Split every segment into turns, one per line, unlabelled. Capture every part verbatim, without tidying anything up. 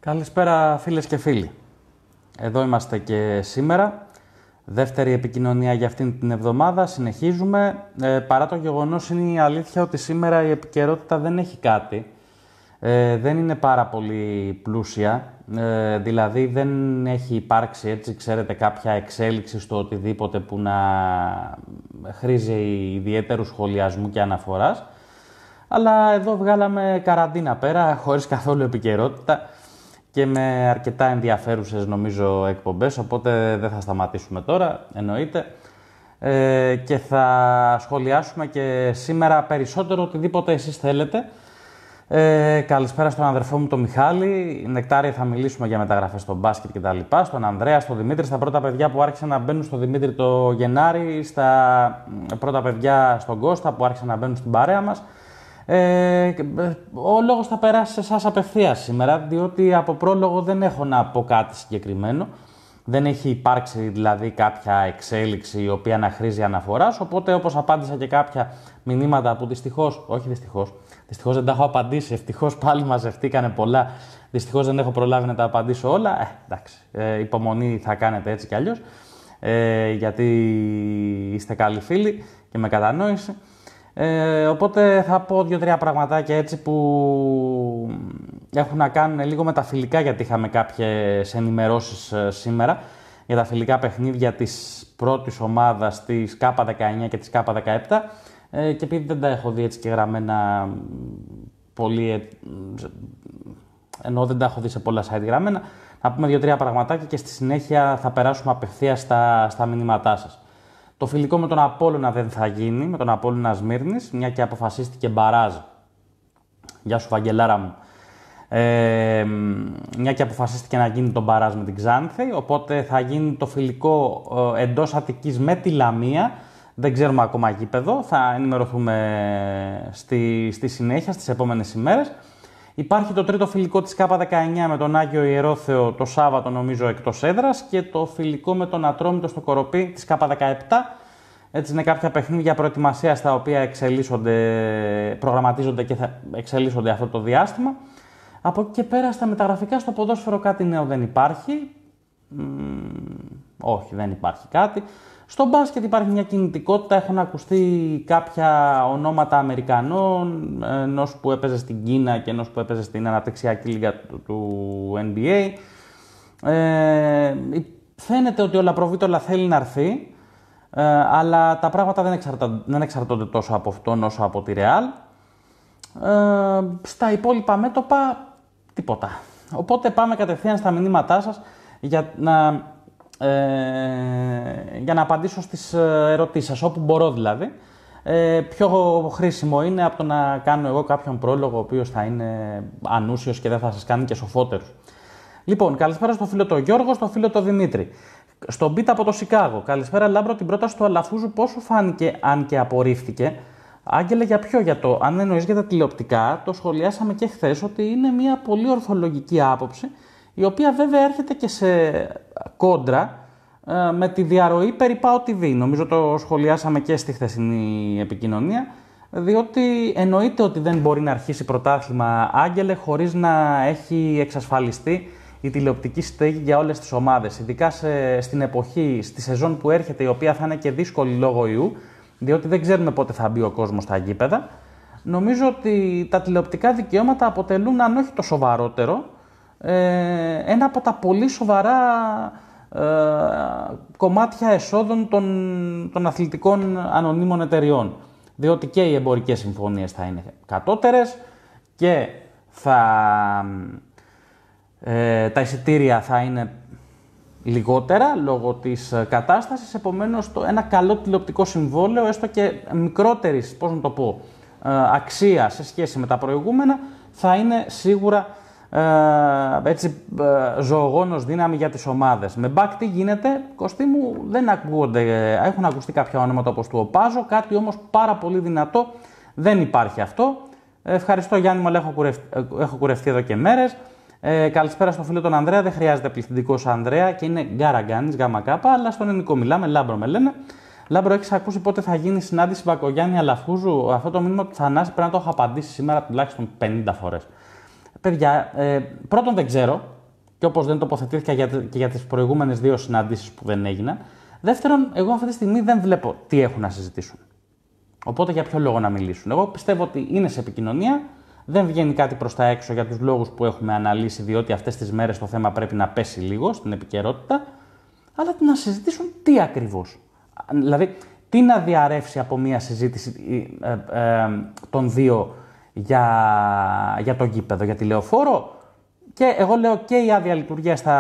Καλησπέρα φίλες και φίλοι. Εδώ είμαστε και σήμερα. Δεύτερη επικοινωνία για αυτήν την εβδομάδα. Συνεχίζουμε. Ε, παρά το γεγονός είναι η αλήθεια ότι σήμερα η επικαιρότητα δεν έχει κάτι. Ε, δεν είναι πάρα πολύ πλούσια. Ε, δηλαδή δεν έχει υπάρξει, έτσι ξέρετε, κάποια εξέλιξη στο οτιδήποτε που να χρήζει ιδιαίτερου σχολιασμού και αναφοράς. Αλλά εδώ βγάλαμε καραντίνα πέρα, χωρίς καθόλου επικαιρότητα και με αρκετά ενδιαφέρουσες νομίζω εκπομπές, οπότε δεν θα σταματήσουμε τώρα, εννοείται. Ε, και θα σχολιάσουμε και σήμερα περισσότερο οτιδήποτε εσείς θέλετε. Ε, καλησπέρα στον αδερφό μου τον Μιχάλη. Νεκτάρια, θα μιλήσουμε για μεταγραφές στο μπάσκετ κτλ. Στον Ανδρέα, στον Δημήτρη, στα πρώτα παιδιά που άρχισαν να μπαίνουν στο Δημήτρη το Γενάρη, στα πρώτα παιδιά στον Κώστα που άρχισαν να μπαίνουν στην παρέα μας. Ε, ο λόγος θα περάσει σε εσάς απευθείας σήμερα, διότι από πρόλογο δεν έχω να πω κάτι συγκεκριμένο. Δεν έχει υπάρξει δηλαδή κάποια εξέλιξη η οποία να χρήζει αναφοράς, οπότε όπως απάντησα και κάποια μηνύματα που δυστυχώς, όχι δυστυχώς, δυστυχώς δεν τα έχω απαντήσει, ευτυχώς πάλι μαζευτήκανε πολλά, δυστυχώς δεν έχω προλάβει να τα απαντήσω όλα, ε, εντάξει, ε, υπομονή θα κάνετε έτσι κι αλλιώς, ε, γιατί είστε καλοί φίλοι και με κατανόηση. Ε, οπότε θα πω δύο-τρία πραγματάκια έτσι που έχουν να κάνουν λίγο με τα φιλικά, γιατί είχαμε κάποιες ενημερώσεις ε, σήμερα για τα φιλικά παιχνίδια της πρώτης ομάδας της K δεκαεννιά και της K δεκαεπτά ε, και επειδή δεν τα έχω δει έτσι και γραμμένα πολύ, ε, ενώ δεν τα έχω δει σε πολλά site γραμμένα, να πούμε δύο-τρία πραγματάκια και στη συνέχεια θα περάσουμε απευθείας στα, στα μηνύματά σας. Το φιλικό με τον Απόλλωνα δεν θα γίνει, με τον Απόλλωνα Σμύρνης, μια και αποφασίστηκε μπαράζ. Γεια σου Βαγγελάρα μου. Ε, μια και αποφασίστηκε να γίνει το μπαράζ με την Ξάνθη, οπότε θα γίνει το φιλικό ε, εντός Αττικής με τη Λαμία. Δεν ξέρουμε ακόμα γήπεδο, θα ενημερωθούμε στη, στη συνέχεια, στις επόμενες ημέρες. Υπάρχει το τρίτο φιλικό της K δεκαεννιά με τον Άγιο Ιερόθεο το Σάββατο, νομίζω, εκτός έδρας, και το φιλικό με τον Ατρόμητο στο Κοροπή της K δεκαεπτά. Έτσι είναι κάποια παιχνίδια προετοιμασίας τα οποία εξελίσσονται, προγραμματίζονται και θα εξελίσσονται αυτό το διάστημα. Από εκεί και πέρα στα μεταγραφικά στο ποδόσφαιρο κάτι νέο δεν υπάρχει. Μ, όχι, δεν υπάρχει κάτι. Στο μπάσκετ υπάρχει μια κινητικότητα, έχουν ακουστεί κάποια ονόματα Αμερικανών, ενός που έπαιζε στην Κίνα και ενός που έπαιζε στην αναπτυξιακή λίγα του, του N B A. Ε, φαίνεται ότι ο Λαπροβίτολα θέλει να έρθει, ε, αλλά τα πράγματα δεν, εξαρτα, δεν εξαρτώνται τόσο από αυτόν όσο από τη Real. Ε, στα υπόλοιπα μέτωπα, τίποτα. Οπότε πάμε κατευθείαν στα μηνύματά σας για να... Ε, για να απαντήσω στις ερωτήσεις σας, όπου μπορώ δηλαδή. Ε, πιο χρήσιμο είναι από το να κάνω εγώ κάποιον πρόλογο, ο οποίος θα είναι ανούσιος και δεν θα σας κάνει και σοφότερους. Λοιπόν, καλησπέρα στο φίλο το Γιώργο, στο φίλο το Δημήτρη. Στον Πίτα από το Σικάγο. Καλησπέρα Λάμπρο, την πρόταση του Αλαφούζου πώς σου φάνηκε, αν και απορρίφθηκε? Άγγελε, για ποιο? Για το, αν εννοείς για τα τηλεοπτικά, το σχολιάσαμε και χθες ότι είναι μια πολύ ορθολογική άποψη, η οποία βέβαια έρχεται και σε κόντρα ε, με τη διαρροή περί ΠΑΟ τι βι. Νομίζω το σχολιάσαμε και στη χθεσινή επικοινωνία, διότι εννοείται ότι δεν μπορεί να αρχίσει πρωτάθλημα, Άγγελε, χωρίς να έχει εξασφαλιστεί η τηλεοπτική στέγη για όλες τις ομάδες. Ειδικά σε, στην εποχή, στη σεζόν που έρχεται, η οποία θα είναι και δύσκολη λόγω ιού, διότι δεν ξέρουμε πότε θα μπει ο κόσμος στα γήπεδα. Νομίζω ότι τα τηλεοπτικά δικαιώματα αποτελούν, αν όχι το σοβαρότερο, ένα από τα πολύ σοβαρά ε, κομμάτια εσόδων των, των αθλητικών ανωνύμων εταιριών. Διότι και οι εμπορικές συμφωνίες θα είναι κατώτερες και θα, ε, τα εισιτήρια θα είναι λιγότερα λόγω της κατάστασης. Επομένως, το, ένα καλό τηλεοπτικό συμβόλαιο, έστω και μικρότερης, πώς να το πω, ε, αξία σε σχέση με τα προηγούμενα, θα είναι σίγουρα Uh, έτσι uh, ζωογόνος δύναμη για τις ομάδες. Με μπακ τι γίνεται, Κωστή μου, δεν ακούγονται, έχουν ακουστεί κάποια ονόματα όπως του Οπάζο, κάτι όμως πάρα πολύ δυνατό δεν υπάρχει αυτό. Ευχαριστώ Γιάννη μου, αλλά έχω κουρευτεί, έχω κουρευτεί εδώ και μέρες. Ε, καλησπέρα στο φίλο τον Ανδρέα, δεν χρειάζεται πληθυντικός Ανδρέα και είναι Γκαραγκάνης, γάμα κάπα, αλλά στον ελληνικό μιλάμε, Λάμπρο με λένε. Λάμπρο, έχεις ακούσει πότε θα γίνει συνάντηση Μπακογιάννη Αλαφούζου? Αυτό το μήνυμα του Θανάση πρέπει να το έχω απαντήσει σήμερα τουλάχιστον πενήντα φορές. παιδιά, ε, πρώτον δεν ξέρω, και όπως δεν τοποθετήθηκα για, και για τις προηγούμενες δύο συναντήσεις που δεν έγιναν. Δεύτερον, εγώ αυτή τη στιγμή δεν βλέπω τι έχουν να συζητήσουν. Οπότε για ποιο λόγο να μιλήσουν. Εγώ πιστεύω ότι είναι σε επικοινωνία, δεν βγαίνει κάτι προς τα έξω για τους λόγους που έχουμε αναλύσει, διότι αυτές τις μέρες το θέμα πρέπει να πέσει λίγο στην επικαιρότητα, αλλά να συζητήσουν τι ακριβώς. Δηλαδή, τι να διαρρεύσει από μια συζήτηση ε, ε, των δύο για, για το γήπεδο, για τη Λεωφόρο. Και εγώ λέω και η άδεια λειτουργίας θα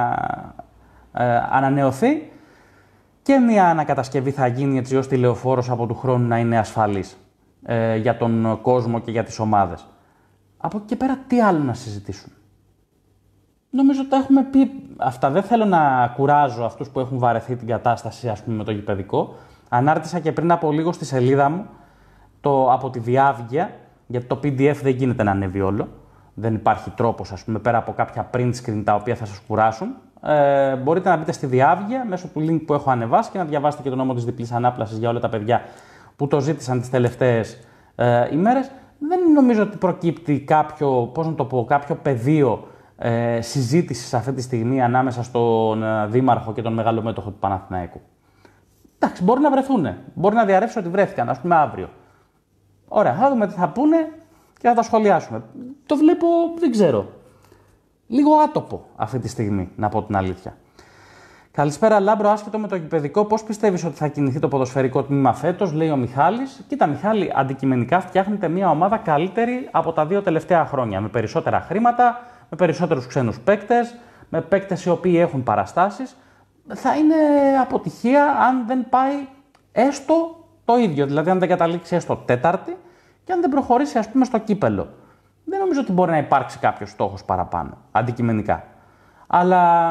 ε, ανανεωθεί και μια ανακατασκευή θα γίνει έτσι ώστε η Λεωφόρος από του χρόνου να είναι ασφαλής ε, για τον κόσμο και για τις ομάδες. Από εκεί και πέρα τι άλλο να συζητήσουν. Νομίζω ότι τα έχουμε πει αυτά. Δεν θέλω να κουράζω αυτούς που έχουν βαρεθεί την κατάσταση, ας πούμε, με το γηπεδικό. Ανάρτησα και πριν από λίγο στη σελίδα μου το, από τη διάβγεια, γιατί το πι ντι εφ δεν γίνεται να ανέβει όλο. Δεν υπάρχει τρόπος, ας πούμε, πέρα από κάποια print screen τα οποία θα σας κουράσουν. Ε, μπορείτε να μπείτε στη διάβγεια μέσω του link που έχω ανεβάσει και να διαβάσετε και τον νόμο της διπλής ανάπλασης για όλα τα παιδιά που το ζήτησαν τις τελευταίες ε, ημέρες. Δεν νομίζω ότι προκύπτει κάποιο, πώς να το πω, κάποιο πεδίο ε, συζήτησης αυτή τη στιγμή ανάμεσα στον ε, Δήμαρχο και τον Μεγαλομέτωχο του Παναθηναϊκού. Εντάξει, μπορεί να βρεθούν. Μπορεί να διαρρεύσει ότι βρέθηκαν, ας πούμε, αύριο. Ωραία, θα δούμε τι θα πούνε και θα τα σχολιάσουμε. Το βλέπω, δεν ξέρω. Λίγο άτοπο αυτή τη στιγμή, να πω την αλήθεια. Καλησπέρα, Λάμπρο. Άσχετο με το γηπεδικό, πώς πιστεύεις ότι θα κινηθεί το ποδοσφαιρικό τμήμα φέτος, λέει ο Μιχάλης. Κοίτα, Μιχάλη, αντικειμενικά φτιάχνετε μια ομάδα καλύτερη από τα δύο τελευταία χρόνια. Με περισσότερα χρήματα, με περισσότερους ξένους παίκτες, με παίκτες οι οποίοι έχουν παραστάσεις. Θα είναι αποτυχία αν δεν πάει έστω το ίδιο. Δηλαδή, αν δεν καταλήξει έστω τέταρτη και αν δεν προχωρήσει, ας πούμε, στο κύπελο. Δεν νομίζω ότι μπορεί να υπάρξει κάποιος στόχος παραπάνω, αντικειμενικά. Αλλά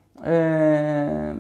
ε,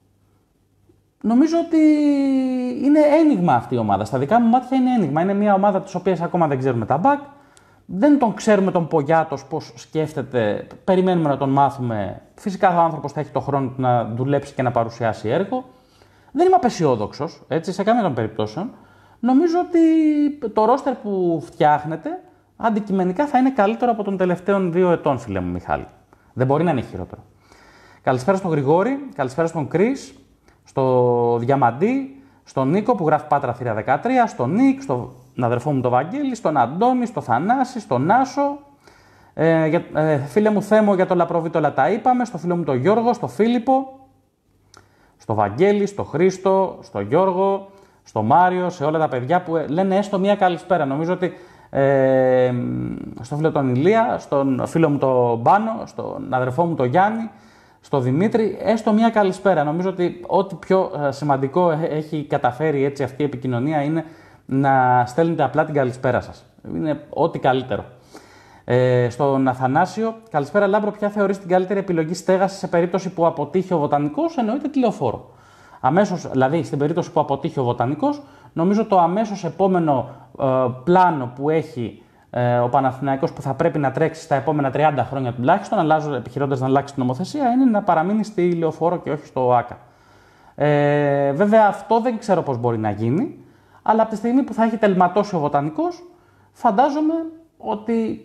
νομίζω ότι είναι ένιγμα αυτή η ομάδα. Στα δικά μου μάτια είναι ένιγμα. Είναι μια ομάδα της οποίας ακόμα δεν ξέρουμε τα μπακ. Δεν τον ξέρουμε τον Πογιάτος πώς σκέφτεται. Περιμένουμε να τον μάθουμε. Φυσικά ο άνθρωπος θα έχει το χρόνο του να δουλέψει και να παρουσιάσει έργο. Δεν είμαι απεσιόδοξος, έτσι, σε καμία των περιπτώσεων. Νομίζω ότι το ρόστερ που φτιάχνεται αντικειμενικά θα είναι καλύτερο από των τελευταίων δύο ετών, φίλε μου Μιχάλη. Δεν μπορεί να είναι χειρότερο. Καλησπέρα στον Γρηγόρη, καλησπέρα στον Κρίς, στο Διαμαντή, στον Νίκο που γράφει Πάτρα Θηρία δεκατρία, στον Νίκ, στον αδερφό μου τον Βαγγέλη, στον Αντώνη, στον Θανάση, στον Νάσο. Ε, για, ε, φίλε μου Θέμο, για το Λαπροβίτολα τα είπαμε, στο φίλο μου τον Γιώργο, στο Φίλιππο, στο Βαγγέλη, στο Χρήστο, στο Γιώργο, στο Μάριο, σε όλα τα παιδιά που λένε έστω μία καλησπέρα. Νομίζω ότι ε, στο φίλο τον Ηλία, στον φίλο μου τον Μπάνο, στον αδερφό μου τον Γιάννη, στο Δημήτρη, έστω μία καλησπέρα. Νομίζω ότι ό,τι πιο σημαντικό έχει καταφέρει έτσι αυτή η επικοινωνία είναι να στέλνετε απλά την καλησπέρα σας. Είναι ό,τι καλύτερο. Ε, στον Αθανάσιο, καλησπέρα Λάμπρο, ποια θεωρείς την καλύτερη επιλογή στέγασης σε περίπτωση που αποτύχει ο Βοτανικός? Εννοείται τη Λεωφόρο. Αμέσως, δηλαδή στην περίπτωση που αποτύχει ο Βοτανικός, νομίζω το αμέσως επόμενο ε, πλάνο που έχει ε, ο Παναθηναϊκός που θα πρέπει να τρέξει στα επόμενα τριάντα χρόνια τουλάχιστον, επιχειρώντας να αλλάξει την νομοθεσία, είναι να παραμείνει στη Λεωφόρο και όχι στο ΟΑΚΑ. Ε, βέβαια αυτό δεν ξέρω πώς μπορεί να γίνει, αλλά από τη στιγμή που θα έχει τελματώσει ο Βοτανικός, φαντάζομαι ότι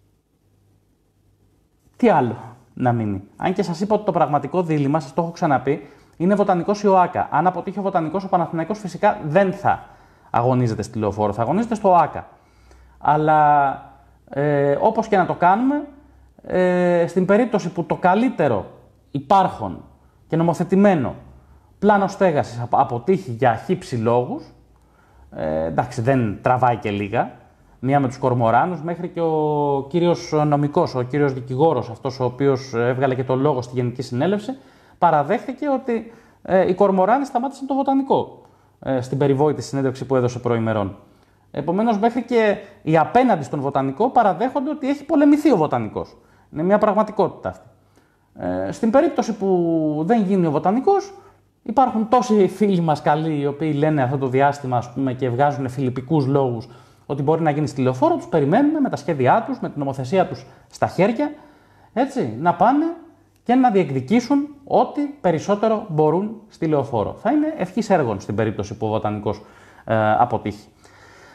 τι άλλο να μείνει. Αν και σας είπα ότι το πραγματικό δίλημμα, σας το έχω ξαναπεί, είναι Βοτανικός ή ΟΑΚΑ. Αν αποτύχει ο Βοτανικός, ο Παναθηναϊκός φυσικά δεν θα αγωνίζεται στη Λεωφόρο, θα αγωνίζεται στο ΟΑΚΑ. Αλλά ε, όπως και να το κάνουμε, ε, στην περίπτωση που το καλύτερο υπάρχον και νομοθετημένο πλάνο στέγασης αποτύχει για χύψη λόγους, ε, εντάξει δεν τραβάει και λίγα, μία με τους Κορμοράνους μέχρι και ο κύριος νομικός, ο κύριος δικηγόρος, αυτός ο οποίος έβγαλε και το λόγο στη Γενική Συνέλευση, παραδέχθηκε ότι ε, οι Κορμοράνοι σταμάτησαν το Βοτανικό ε, στην περιβόητη συνέντευξη που έδωσε προημερών. Επομένως, μέχρι και οι απέναντι στον Βοτανικό παραδέχονται ότι έχει πολεμηθεί ο Βοτανικός. Είναι μια πραγματικότητα αυτή. Ε, στην περίπτωση που δεν γίνει ο Βοτανικός, υπάρχουν τόσοι φίλοι μας καλοί οι οποίοι λένε αυτό το διάστημα, ας πούμε, και βγάζουν φιλιππικούς λόγους ότι μπορεί να γίνει στη Λεωφόρο, τους περιμένουμε με τα σχέδιά τους, με την νομοθεσία τους στα χέρια, έτσι, να πάνε και να διεκδικήσουν ό,τι περισσότερο μπορούν στη Λεωφόρο. Θα είναι ευχής έργων στην περίπτωση που ο Βοτανικός ε, αποτύχει.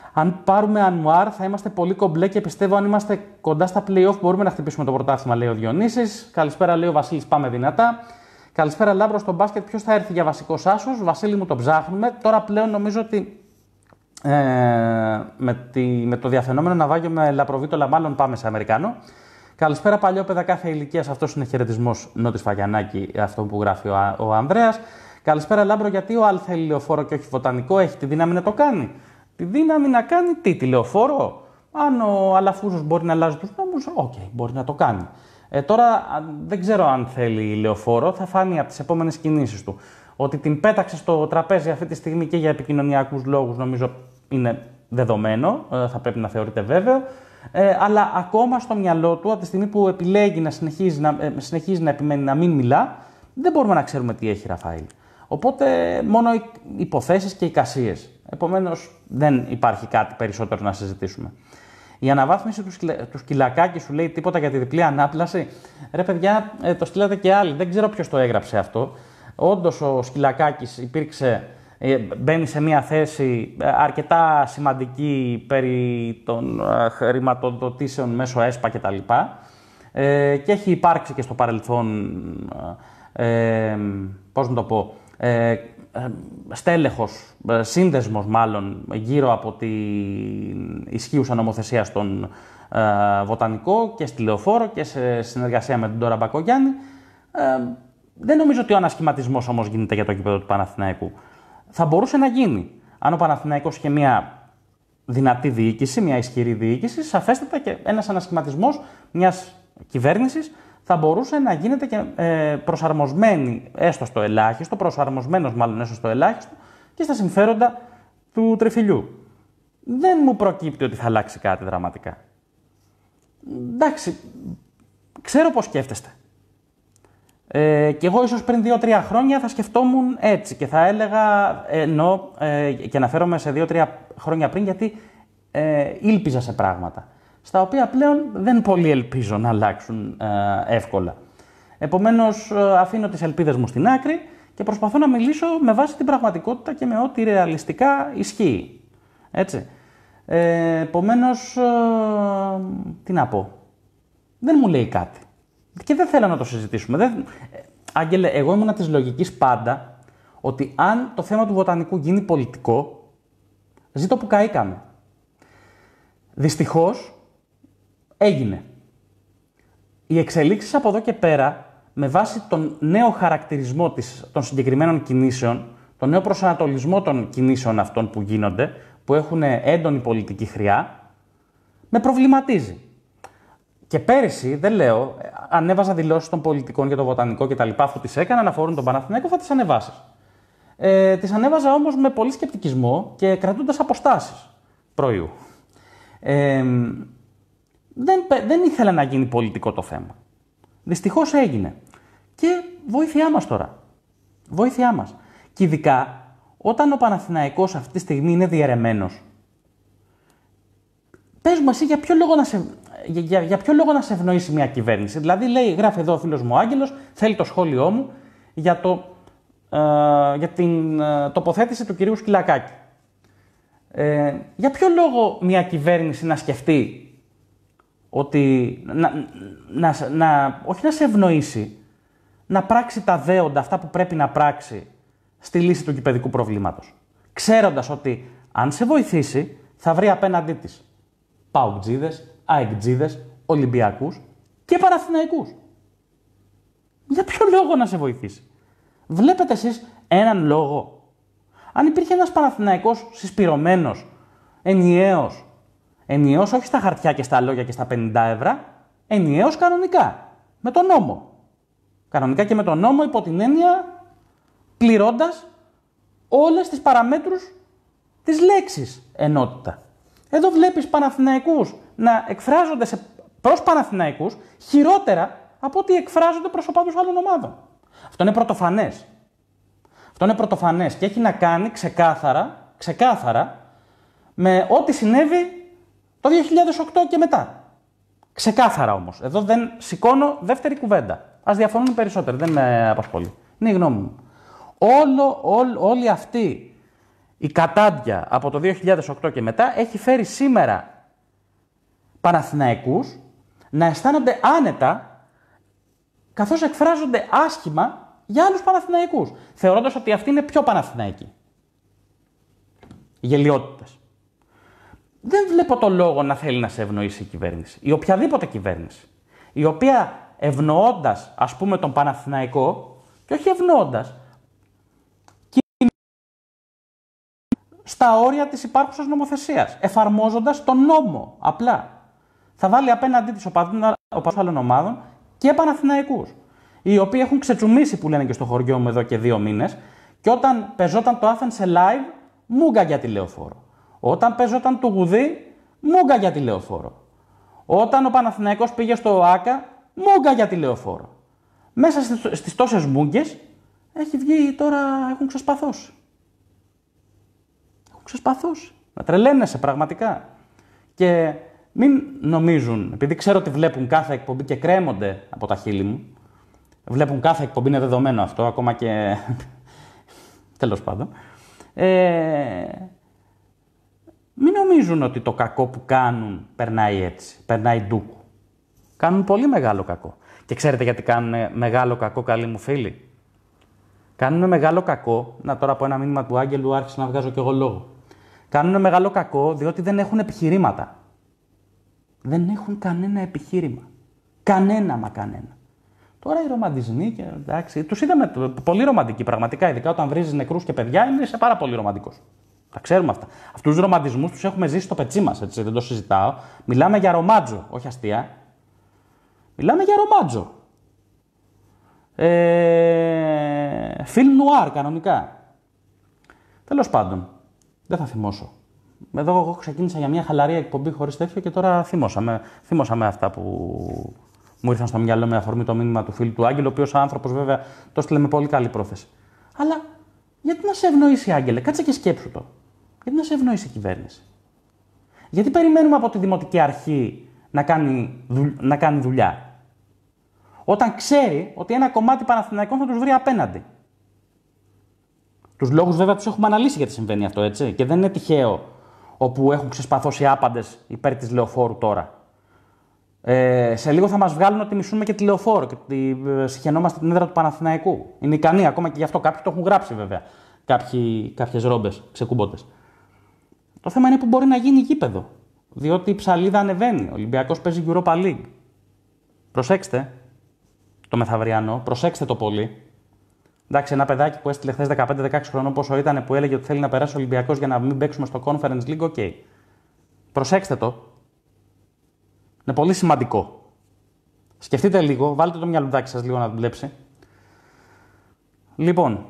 Αν πάρουμε Ανουάρ, θα είμαστε πολύ κομπλέ και πιστεύω αν είμαστε κοντά στα play-off μπορούμε να χτυπήσουμε το πρωτάθλημα, λέει ο Διονύσης. Καλησπέρα, λέει ο Βασίλης, πάμε δυνατά. Καλησπέρα, Λάμπρο, στο μπάσκετ. Ποιος θα έρθει για βασικός άσος? Βασίλη μου, το ψάχνουμε. Τώρα πλέον νομίζω ότι ε, με, τη, με το διαφαινόμενο ναυάγιο με Λαπροβίτολα, μάλλον πάμε σε Αμερικάνο. Καλησπέρα, παλιόπαιδα κάθε ηλικία. Αυτό είναι χαιρετισμός Νότης Φαγιανάκη, αυτό που γράφει ο, ο Ανδρέας. Καλησπέρα, Λάμπρο, γιατί ο Αλ θέλει λεωφόρο και όχι βοτανικό? Έχει τη δύναμη να το κάνει. Τη δύναμη να κάνει τι, τη λεωφόρο? Αν ο Αλαφούζος μπορεί να αλλάζει τους νόμους, οκ, okay, μπορεί να το κάνει. Ε, τώρα δεν ξέρω αν θέλει λεωφόρο, θα φάνει από τις επόμενες κινήσεις του. Ότι την πέταξε στο τραπέζι αυτή τη στιγμή και για επικοινωνιακούς λόγους, νομίζω είναι δεδομένο, ε, θα πρέπει να θεωρείται βέβαιο. Ε, αλλά ακόμα στο μυαλό του, από τη στιγμή που επιλέγει να συνεχίζει να, ε, συνεχίζει να επιμένει να μην μιλά, δεν μπορούμε να ξέρουμε τι έχει, Ραφαήλ. Οπότε μόνο υποθέσεις και εικασίες. Επομένως δεν υπάρχει κάτι περισσότερο να συζητήσουμε. Η αναβάθμιση του, σκυλα... του Σκυλακάκη σου λέει τίποτα για τη διπλή ανάπλαση? Ρε παιδιά, ε, το στείλατε και άλλοι. Δεν ξέρω ποιος το έγραψε αυτό. Όντως ο Σκυλακάκης υπήρξε, ε, μπαίνει σε μια θέση ε, αρκετά σημαντική περί των ε, χρηματοδοτήσεων μέσω ΕΣΠΑ κτλ. Ε, και έχει υπάρξει και στο παρελθόν, ε, ε, πώς να το πω, ε, στέλεχος, σύνδεσμος μάλλον, γύρω από την ισχύουσα νομοθεσία στον ε, Βοτανικό και στη Λεωφόρο και σε συνεργασία με τον Ντόρα Μπακογιάννη. Ε, δεν νομίζω ότι ο ανασχηματισμός όμως γίνεται για το γήπεδο του Παναθηναϊκού. Θα μπορούσε να γίνει. Αν ο Παναθηναϊκός είχε μια δυνατή διοίκηση, μια ισχυρή διοίκηση, σαφέστατα και ένας ανασχηματισμός μιας κυβέρνησης θα μπορούσε να γίνεται και ε, προσαρμοσμένη έστω στο ελάχιστο, προσαρμοσμένος μάλλον έστω στο ελάχιστο και στα συμφέροντα του τριφυλιού. Δεν μου προκύπτει ότι θα αλλάξει κάτι δραματικά. Εντάξει, ξέρω πώς σκέφτεστε. Ε, και εγώ ίσως πριν δύο τρία χρόνια θα σκεφτόμουν έτσι και θα έλεγα, ενώ ε, και αναφέρομαι σε δύο τρία χρόνια πριν γιατί ε, ήλπιζα σε πράγματα, στα οποία πλέον δεν πολύ ελπίζω να αλλάξουν ε, εύκολα. Επομένως, ε, αφήνω τις ελπίδες μου στην άκρη και προσπαθώ να μιλήσω με βάση την πραγματικότητα και με ό,τι ρεαλιστικά ισχύει. Έτσι. Ε, επομένως, ε, τι να πω. Δεν μου λέει κάτι. Και δεν θέλω να το συζητήσουμε. Δεν... Ε, Άγγελε, εγώ ήμουνα της λογικής πάντα ότι αν το θέμα του Βοτανικού γίνει πολιτικό, ζήτω που καήκαμε. Δυστυχώς, έγινε. Οι εξελίξεις από εδώ και πέρα, με βάση τον νέο χαρακτηρισμό της, των συγκεκριμένων κινήσεων, τον νέο προσανατολισμό των κινήσεων αυτών που γίνονται, που έχουν έντονη πολιτική χρειά, με προβληματίζει. Και πέρυσι, δεν λέω, ανέβαζα δηλώσεις των πολιτικών για το Βοτανικό και τα λοιπά, αφού τις έκανα, αναφορούν τον Παναθηναϊκό, θα τις ανεβάσεις. Ε, τις ανέβαζα όμως με πολύ σκεπτικισμό και κρατώντας αποστάσεις προϊού. Ε, δεν, δεν ήθελα να γίνει πολιτικό το θέμα. Δυστυχώς έγινε. Και βοήθειά μας τώρα. Βοήθειά μας. Και ειδικά όταν ο Παναθηναϊκός αυτή τη στιγμή είναι διαιρεμένος, πες μου εσύ για ποιο λόγο να σε, για, για, για ποιο λόγο να σε ευνοήσει μια κυβέρνηση. Δηλαδή λέει, γράφει εδώ ο φίλος μου ο Άγγελος, θέλει το σχόλιο μου για, το, ε, για την ε, τοποθέτηση του κυρίου Σκυλακάκη. Ε, για ποιο λόγο μια κυβέρνηση να σκεφτεί ότι να, να, να, όχι να σε ευνοήσει, να πράξει τα δέοντα, αυτά που πρέπει να πράξει στη λύση του κηπεδικού προβλήματος. Ξέροντας ότι αν σε βοηθήσει θα βρει απέναντί της Παοκτζίδες, Αεκτζίδες, Ολυμπιακούς και Παναθηναϊκούς. Για ποιο λόγο να σε βοηθήσει? Βλέπετε εσείς έναν λόγο? Αν υπήρχε ένας Παναθηναϊκός συσπυρωμένος, ενιαίος, ενιαίος όχι στα χαρτιά και στα λόγια και στα πενήντα ευρώ, ενιαίος κανονικά, με τον νόμο. Κανονικά και με τον νόμο υπό την έννοια πληρώντας όλες τις παραμέτρους της λέξης ενότητα. Εδώ βλέπεις Παναθηναϊκούς να εκφράζονται σε, προς Παναθηναϊκούς χειρότερα από ό,τι εκφράζονται προς οπαδούς άλλων ομάδων. Αυτό είναι πρωτοφανές. Αυτό είναι πρωτοφανές και έχει να κάνει ξεκάθαρα, ξεκάθαρα με ό,τι συνέβη το δύο χιλιάδες οκτώ και μετά. Ξεκάθαρα όμως. Εδώ δεν σηκώνω δεύτερη κουβέντα. Ας διαφωνούν περισσότερο, δεν με απασχολεί. Είναι η γνώμη μου. Όλο, όλ, όλη αυτή η Κατάντια από το δύο χιλιάδες οκτώ και μετά έχει φέρει σήμερα Παναθηναϊκούς να αισθάνονται άνετα καθώς εκφράζονται άσχημα για άλλους Παναθηναϊκούς, θεωρώντας ότι αυτοί είναι πιο Παναθηναϊκοί. Γελιότητες. Δεν βλέπω το λόγο να θέλει να σε ευνοήσει η κυβέρνηση, ή οποιαδήποτε κυβέρνηση, η οποία ευνοώντας, ας πούμε, τον Παναθηναϊκό, και όχι ευνοώντας, στα όρια της υπάρχουσας νομοθεσίας, εφαρμόζοντας τον νόμο, απλά. Θα βάλει απέναντί της οπαδούς άλλων ομάδων και Παναθηναϊκούς, οι οποίοι έχουν ξετσουμίσει, που λένε και στο χωριό μου εδώ και δύο μήνες, και όταν πεζόταν το Athens Live, μούγκα για τη Λεωφόρο. Όταν πεζόταν το Γουδί, μούγκα για τη Λεωφόρο. Όταν ο Παναθηναϊκός πήγε στο ΆΚΑ, μούγκα για τη Λεωφόρο. Μέσα στις τόσες μούγκες έχει βγει τώρα, έχουν ξεσπαθώσει. Έχουν ξεσπαθώσει. Να τρελαίνεσαι πραγματικά. Και μην νομίζουν, επειδή ξέρω ότι βλέπουν κάθε εκπομπή και κρέμονται από τα χείλη μου, βλέπουν κάθε εκπομπή, είναι δεδομένο αυτό, ακόμα και... τέλος πάντων. Ε... Μην νομίζουν ότι το κακό που κάνουν περνάει έτσι, περνάει ντούκου. Κάνουν πολύ μεγάλο κακό. Και ξέρετε γιατί κάνουν μεγάλο κακό, καλοί μου φίλοι? Κάνουν μεγάλο κακό, να τώρα από ένα μήνυμα του Άγγελου άρχισα να βγάζω κι εγώ λόγο. Κάνουν μεγάλο κακό διότι δεν έχουν επιχειρήματα. Δεν έχουν κανένα επιχείρημα. Κανένα μα κανένα. Τώρα οι ρομαντισμοί, και εντάξει, τους είδαμε πολύ ρομαντικοί πραγματικά, ειδικά όταν βρίζεις νεκρούς και παιδιά, είναι σε πάρα πολύ ρομαντικός. Τα ξέρουμε αυτά. Αυτούς τους ρομαντισμούς τους έχουμε ζήσει στο πετσί μας, έτσι, δεν το συζητάω. Μιλάμε για ρομάτζο, όχι αστεία. Μιλάμε για ρομάτζο. Ε, φιλμ νουάρ, κανονικά. Τέλος πάντων, δεν θα θυμώσω. Εδώ εγώ ξεκίνησα για μια χαλαρή εκπομπή χωρίς τέτοιο και τώρα θύμωσα με, θύμωσα με αυτά που μου ήρθαν στο μυαλό με αφορμή το μήνυμα του φίλου του Άγγελου, ο οποίος άνθρωπος βέβαια το έστειλε με πολύ καλή πρόθεση. Αλλά γιατί να σε ευνοήσει, Άγγελε, κάτσε και σκέψου το. Γιατί να σε ευνοήσει η κυβέρνηση? Γιατί περιμένουμε από τη Δημοτική Αρχή να κάνει, δου, να κάνει δουλειά, όταν ξέρει ότι ένα κομμάτι Παναθηναϊκών θα τους βρει απέναντι? Τους λόγους βέβαια τους έχουμε αναλύσει γιατί συμβαίνει αυτό, έτσι. Και δεν είναι τυχαίο όπου έχουν ξεσπαθώσει άπαντες υπέρ της Λεωφόρου τώρα. Ε, σε λίγο θα μας βγάλουν ότι μισούμε και τη Λεωφόρο και ότι ε, συχαινόμαστε την έδρα του Παναθηναϊκού. Είναι ικανοί ακόμα και γι' αυτό. Κάποιοι το έχουν γράψει βέβαια. Κάποιοι, κάποιες ρόμπες, ξεκούμποτες. Το θέμα είναι που μπορεί να γίνει γήπεδο. Διότι η ψαλίδα ανεβαίνει. Ο Ολυμπιακός παίζει Europa League. Προσέξτε το μεθαυριανό, προσέξτε το πολύ. Εντάξει, ένα παιδάκι που έστειλε χθες δεκαπέντε δεκαέξι χρονών, πόσο ήταν, που έλεγε ότι θέλει να περάσει ο Ολυμπιακός για να μην παίξουμε στο Conference League, οκ. Okay. Προσέξτε το. Είναι πολύ σημαντικό. Σκεφτείτε λίγο, βάλτε το μυαλουδάκι σας λίγο να δουλέψει. Λοιπόν,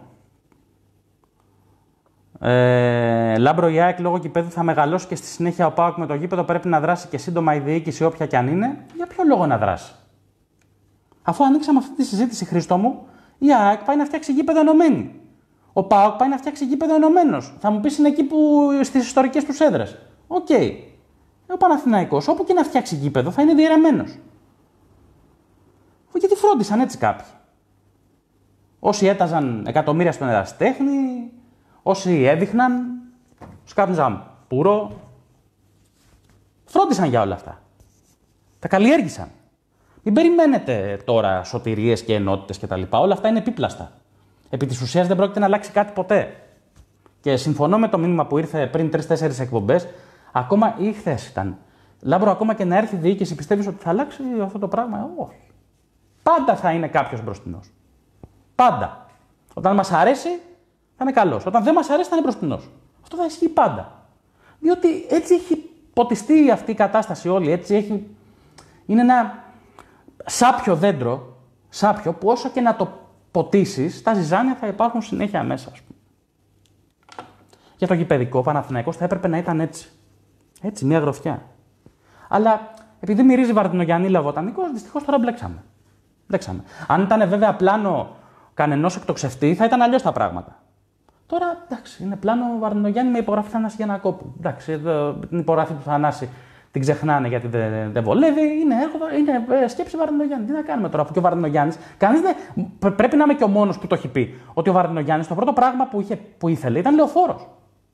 ε, Λάμπρο η ΑΕΚ λόγω γηπέδου θα μεγαλώσει και στη συνέχεια ο ΠΑΟΚ με το γήπεδο πρέπει να δράσει και σύντομα η διοίκηση, όποια κι αν είναι. Για ποιο λόγο να δράσει? Αφού ανοίξαμε αυτή τη συζήτηση, Χρήστο μου, η ΑΕΚ πάει να φτιάξει γήπεδο ενωμένη. Ο ΠΑΟΚ πάει να φτιάξει γήπεδο ενωμένος. Θα μου πεις είναι εκεί που στις ιστορικές τους έδρες. Οκ. Okay. Ο Παναθηναϊκός, όπου και να φτιάξει γήπεδο, θα είναι διαιρεμένος. Γιατί φρόντισαν έτσι κάποιοι. Όσοι έταζαν εκατομμύρια στον ερασιτέχνη, όσοι έδειχναν, σκάπνιζαν πουρο, φρόντισαν για όλα αυτά. Τα καλλιέργησαν. Μην περιμένετε τώρα σωτηρίες και ενότητες κτλ. Όλα αυτά είναι επίπλαστα. Επί της ουσίας δεν πρόκειται να αλλάξει κάτι ποτέ. Και συμφωνώ με το μήνυμα που ήρθε πριν τρεις-τέσσερις εκπομπές, ακόμα ή χθες ήταν. Λάμπρο, ακόμα και να έρθει η διοίκηση, πιστεύεις ότι θα αλλάξει αυτό το πράγμα? Όχι. Πάντα θα είναι κάποιος μπροστινός. Πάντα. Όταν μας αρέσει, θα είναι καλός. Όταν δεν μας αρέσει, θα είναι μπροστινός. Αυτό θα ισχύει πάντα. Διότι έτσι έχει ποτιστεί αυτή η κατάσταση όλη. Έτσι έχει... Είναι ένα σάπιο δέντρο, σάπιο, που όσο και να το ποτίσεις, τα ζυζάνια θα υπάρχουν συνέχεια μέσα, ας πούμε. Για το γηπεδικό Παναθηναϊκός θα έπρεπε να ήταν έτσι. Έτσι, μια γροθιά. Αλλά επειδή μυρίζει Βαρδινογιαννίλα βοτανικός, δυστυχώς τώρα μπλέξαμε. μπλέξαμε. Αν ήταν βέβαια πλάνο κανενός εκτοξευτή, θα ήταν αλλιώς τα πράγματα. Τώρα, εντάξει, είναι πλάνο Βαρδινογιάννη με υπογραφή Θανάση Γιαννακόπουλου. Εντάξει, εδώ, την υπογραφή του Θανάση την ξεχνάνε γιατί δεν, δεν βολεύει. Είναι, έργο, είναι σκέψη Βαρδινογιάννη. Τι να κάνουμε τώρα, αφού και ο Βαρδινογιάννης. Κανείς δεν. Πρέπει να είμαι και ο μόνος που το έχει πει. Ότι ο Βαρδινογιάννης το πρώτο πράγμα που, είχε, που ήθελε ήταν λεωφόρος.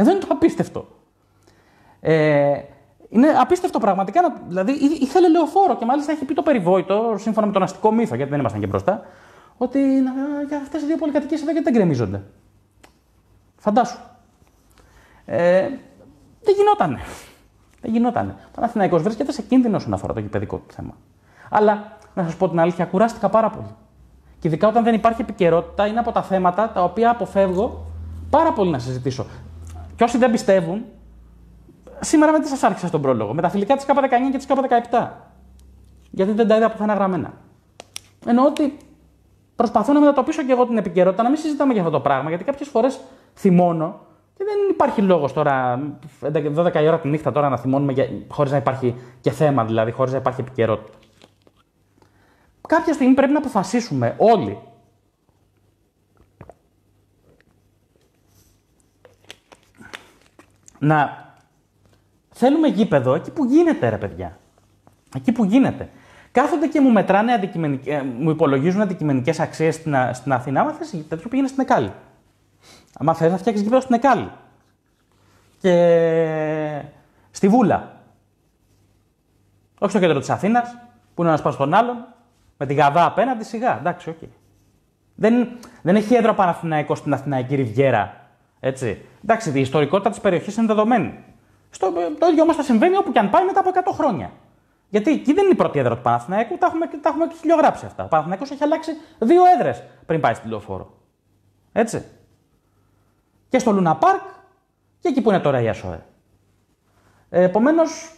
Εδώ είναι το απίστευτο. Ε, είναι απίστευτο πραγματικά. Δηλαδή, ήθελε λεωφόρο και μάλιστα έχει πει το περιβόητο, σύμφωνα με τον αστικό μύθο, γιατί δεν ήμασταν και μπροστά, ότι για αυτές οι δύο πολυκατοικίες εδώ γιατί δεν γκρεμίζονται. Φαντάσου. Ε, δεν γινότανε. Δεν γινότανε. Ο Παναθηναϊκός βρίσκεται σε κίνδυνο όσον αφορά το γηπεδικό του θέμα. Αλλά, να σας πω την αλήθεια, κουράστηκα πάρα πολύ. Και ειδικά όταν δεν υπάρχει επικαιρότητα, είναι από τα θέματα τα οποία αποφεύγω πάρα πολύ να συζητήσω. Και όσοι δεν πιστεύουν, σήμερα με τι σας άρχισα στον πρόλογο, με τα φιλικά της K δεκαεννιά και της K δεκαεπτά. Γιατί δεν τα είδα πουθενά γραμμένα. Εννοώ ότι προσπαθώ να μετατοπίσω και εγώ την επικαιρότητα, να μην συζητάμε για αυτό το πράγμα, γιατί κάποιες φορές θυμώνω και δεν υπάρχει λόγος τώρα, δώδεκα η ώρα τη νύχτα τώρα να θυμώνουμε χωρίς να υπάρχει και θέμα, δηλαδή χωρίς να υπάρχει επικαιρότητα. Κάποια στιγμή πρέπει να αποφασίσουμε όλοι να θέλουμε γήπεδο εκεί που γίνεται, ρε παιδιά. Εκεί που γίνεται. Κάθονται και μου μετράνε, μου υπολογίζουν αντικειμενικές αξίες στην, στην Αθήνα. Άμα θες τέτοιο πήγαινε στην Εκάλη. Άμα θες να φτιάξεις γήπεδο στην Εκάλη. Και στη Βούλα. Όχι στο κέντρο της Αθήνας, που είναι ένας πάνω στον άλλον, με τη Γαδά απέναντι, σιγά. Εντάξει, οκ. Okay. Δεν, δεν έχει έδρα Παναθηναϊκός στην Αθηναϊκή Ριβιέρα. Έτσι. Εντάξει, η ιστορικότητα της περιοχής είναι δεδομένη. Στο, το ίδιο όμως θα συμβαίνει όπου και αν πάει μετά από εκατό χρόνια. Γιατί εκεί δεν είναι η πρώτη έδρα του Παναθηναϊκού, τα έχουμε, τα έχουμε χιλιογράψει αυτά. Ο Παναθηναϊκός έχει αλλάξει δύο έδρες πριν πάει στην Λεωφόρο. Έτσι. Και στο Λούνα Πάρκ και εκεί που είναι τώρα η ΑΣΟΕ. Ε, επομένως,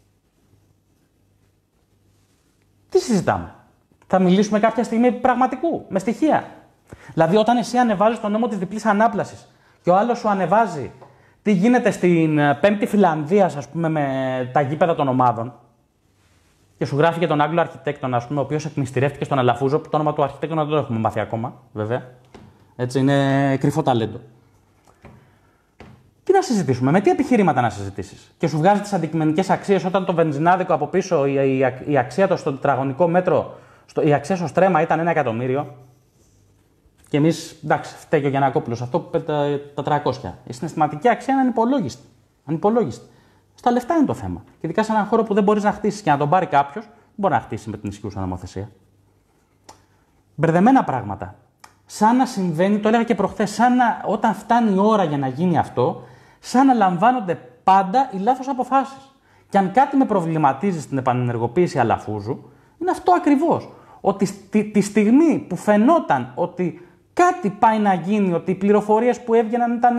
τι συζητάμε. Θα μιλήσουμε κάποια στιγμή πραγματικού, με στοιχεία. Δηλαδή, όταν εσύ ανεβάζεις τον νόμο της διπλής ανάπλασης και ο άλλος σου ανεβάζει τι γίνεται στην πέμπτη Φιλανδίας, ας πούμε, με τα γήπεδα των ομάδων, και σου γράφει και τον Άγγλο αρχιτέκτονα, ας πούμε, ο οποίος εκμυστηρεύτηκε στον Αλαφούζο, που το όνομα του αρχιτέκτονα δεν το έχουμε μάθει ακόμα, βέβαια. Έτσι, είναι κρυφό ταλέντο. Τι να συζητήσουμε, με τι επιχειρήματα να συζητήσεις. Και σου βγάζει τις αντικειμενικές αξίες όταν το βενζινάδικο από πίσω, η, η, η αξία του στο τετραγωνικό μέτρο, στο, η αξία στο στρέμμα ήταν ένα εκατομμύριο. Και εμείς, εντάξει, φταίει και ο Γιαννακόπουλος, αυτό που τα, τα τριακόσια. Η συναισθηματική αξία είναι ανυπολόγιστη. ανυπολόγιστη. Στα λεφτά είναι το θέμα. Και ειδικά σε έναν χώρο που δεν μπορείς να χτίσεις και να τον πάρει κάποιος, δεν μπορεί να χτίσει με την ισχύουσα νομοθεσία. Μπερδεμένα πράγματα. Σαν να συμβαίνει, το έλεγα και προχθές, σαν να όταν φτάνει η ώρα για να γίνει αυτό, σαν να λαμβάνονται πάντα οι λάθος αποφάσεις. Και αν κάτι με προβληματίζει στην επανενεργοποίηση Αλαφούζου, είναι αυτό ακριβώς. Ότι τη, τη στιγμή που φαινόταν ότι κάτι πάει να γίνει, ότι οι πληροφορίες που έβγαιναν ήταν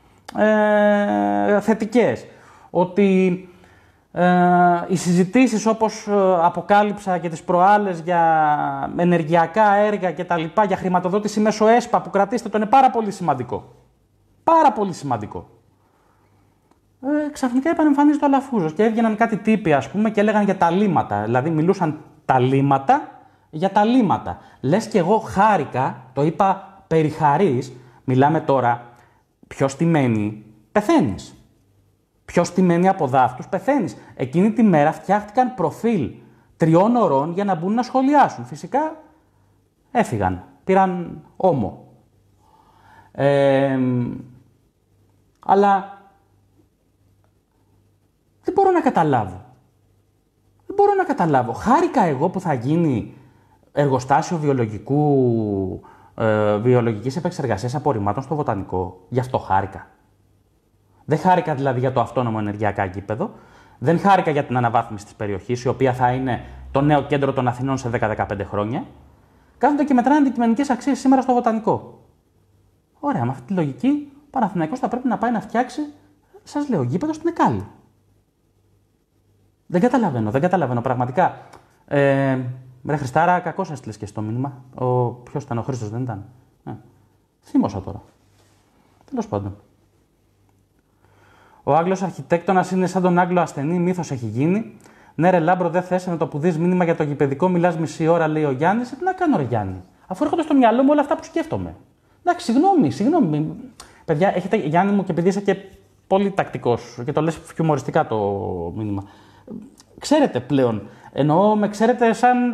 ε, θετικές, ότι ε, οι συζητήσεις όπως αποκάλυψα και τις προάλλες για ενεργειακά έργα και τα λοιπά, για χρηματοδότηση μέσω ΕΣΠΑ που κρατήστε το, είναι πάρα πολύ σημαντικό. Πάρα πολύ σημαντικό. Ε, ξαφνικά επανεμφανίζεται ο Αλαφούζος και έβγαιναν κάτι τύποι, ας πούμε, και έλεγαν για τα λύματα. Δηλαδή μιλούσαν τα λύματα για τα λύματα. Λες και εγώ χάρηκα, το είπα περιχαρής, μιλάμε τώρα, ποιος τιμένει, πεθαίνεις. Ποιος τιμένει από δάφτους, πεθαίνεις. Εκείνη τη μέρα φτιάχτηκαν προφίλ τριών ωρών για να μπουν να σχολιάσουν. Φυσικά έφυγαν, πήραν όμο. Ε, αλλά δεν μπορώ να καταλάβω. Δεν μπορώ να καταλάβω. Χάρηκα εγώ που θα γίνει εργοστάσιο βιολογικού, ε, βιολογικής επεξεργασίας απορριμμάτων στο Βοτανικό. Γι' αυτό χάρηκα. Δεν χάρηκα δηλαδή για το αυτόνομο ενεργειακά γήπεδο. Δεν χάρηκα για την αναβάθμιση της περιοχής, η οποία θα είναι το νέο κέντρο των Αθηνών σε δέκα με δεκαπέντε χρόνια. Κάθονται και μετράνε αντικειμενικές αξίες σήμερα στο Βοτανικό. Ωραία, με αυτή τη λογική, ο Παναθηναϊκός θα πρέπει να πάει να φτιάξει, σας λέω, γήπεδο στην Εκάλη. Δεν καταλαβαίνω, δεν καταλαβαίνω πραγματικά. Ε, Ρε Χριστάρα, κακώς έστειλες και στο μήνυμα. Ο, ποιος ήταν, ο Χρήστος δεν ήταν. Ε, θύμωσα τώρα. Τέλος πάντων. Ο Άγγλος αρχιτέκτονας είναι σαν τον Άγγλο ασθενή, μύθος έχει γίνει. Ναι, ρε Λάμπρο, δεν θες να το που δεις μήνυμα για το γηπεδικό, μιλάς μισή ώρα, λέει ο Γιάννης. Ε, τι να κάνω, ρε Γιάννη, αφού έρχονται στο μυαλό μου όλα αυτά που σκέφτομαι. Εντάξει, συγγνώμη, συγγνώμη. Παιδιά, έχετε, Γιάννη μου, και επειδή είσαι και πολύ τακτικός και το λες χιουμοριστικά το μήνυμα. Ξέρετε πλέον, εννοώ με ξέρετε σαν.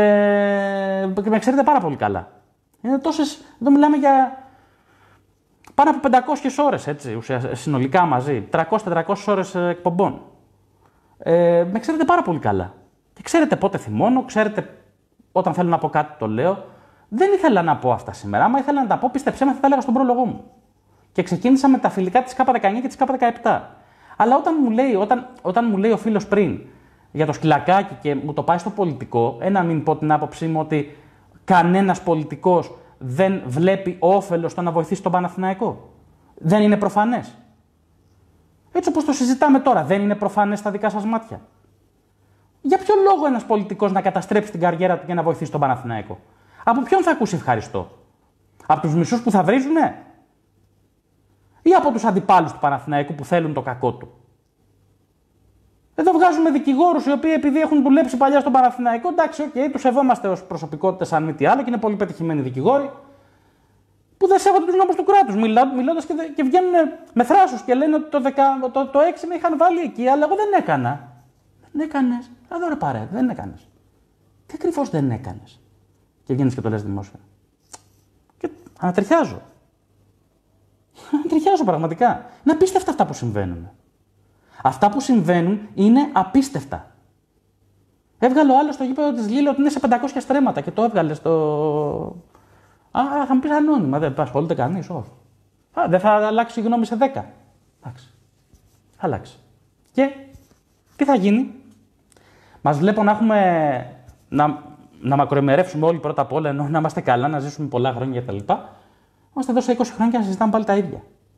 Ε, με ξέρετε πάρα πολύ καλά. Είναι τόσες. Εδώ μιλάμε για Πάνω από πεντακόσιες ώρες, έτσι, ουσιαστικά, συνολικά μαζί. τριακόσιες με τετρακόσιες ώρες εκπομπών. Ε, με ξέρετε πάρα πολύ καλά. Και ξέρετε πότε θυμώνω, ξέρετε όταν θέλω να πω κάτι το λέω. Δεν ήθελα να πω αυτά σήμερα. Άμα ήθελα να τα πω, πίστεψέ με, θα τα έλεγα στον πρόλογό μου. Και ξεκίνησα με τα φιλικά της Κ δεκαεννιά και της Κ δεκαεπτά. Αλλά όταν μου λέει, όταν, όταν μου λέει ο φίλος πριν για το σκυλακάκι και μου το πάει στο πολιτικό, ένα μην πω την άποψή μου ότι κανένας πολιτικός δεν βλέπει όφελος στο να βοηθήσει τον Παναθηναϊκό. Δεν είναι προφανές. Έτσι όπως το συζητάμε τώρα, δεν είναι προφανές στα δικά σας μάτια. Για ποιο λόγο ένας πολιτικός να καταστρέψει την καριέρα του και να βοηθήσει τον Παναθηναϊκό? Από ποιον θα ακούσει ευχαριστώ? Από τους μισούς που θα βρίζουνε? Ή από τους αντιπάλους του Παναθηναϊκού που θέλουν το κακό του? Εδώ βγάζουμε δικηγόρους οι οποίοι επειδή έχουν δουλέψει παλιά στον Παναθηναϊκό, εντάξει, οκ, okay, τους σεβόμαστε ως προσωπικότητες αν μη τι άλλο και είναι πολύ πετυχημένοι δικηγόροι, που δεν σέβονται τους νόμους του κράτους, μιλώντας και, και βγαίνουν με θράσους και λένε ότι το, δεκα, το, το έξι με είχαν βάλει εκεί, αλλά εγώ δεν έκανα. Δεν έκανες. Εδώ ρε παρέ, δεν έκανες. Τι ακριβώς δεν έκανες? Και βγαίνεις και το λες δημόσια. Και ανατριχιάζω. Ανατριχιάζω πραγματικά. Είναι απίστευτα αυτά που συμβαίνουν. Αυτά που συμβαίνουν είναι απίστευτα. Έβγαλε ο άλλος στο γήπεδο της Λίλη ότι είναι σε πεντακόσια στρέμματα και το έβγαλε στο. Α, θα μου πεις ανώνυμα, δεν ασχολείται κανείς, όχι. Α, δεν θα αλλάξει η γνώμη σε δέκα. Εντάξει. Θα αλλάξει. Και τι θα γίνει? Μας βλέπω να έχουμε. να, να μακροημερεύσουμε όλοι πρώτα απ' όλα, ενώ να είμαστε καλά, να ζήσουμε πολλά χρόνια κτλ. Είμαστε εδώ σε είκοσι χρόνια και να συζητάμε πάλι τα ίδια.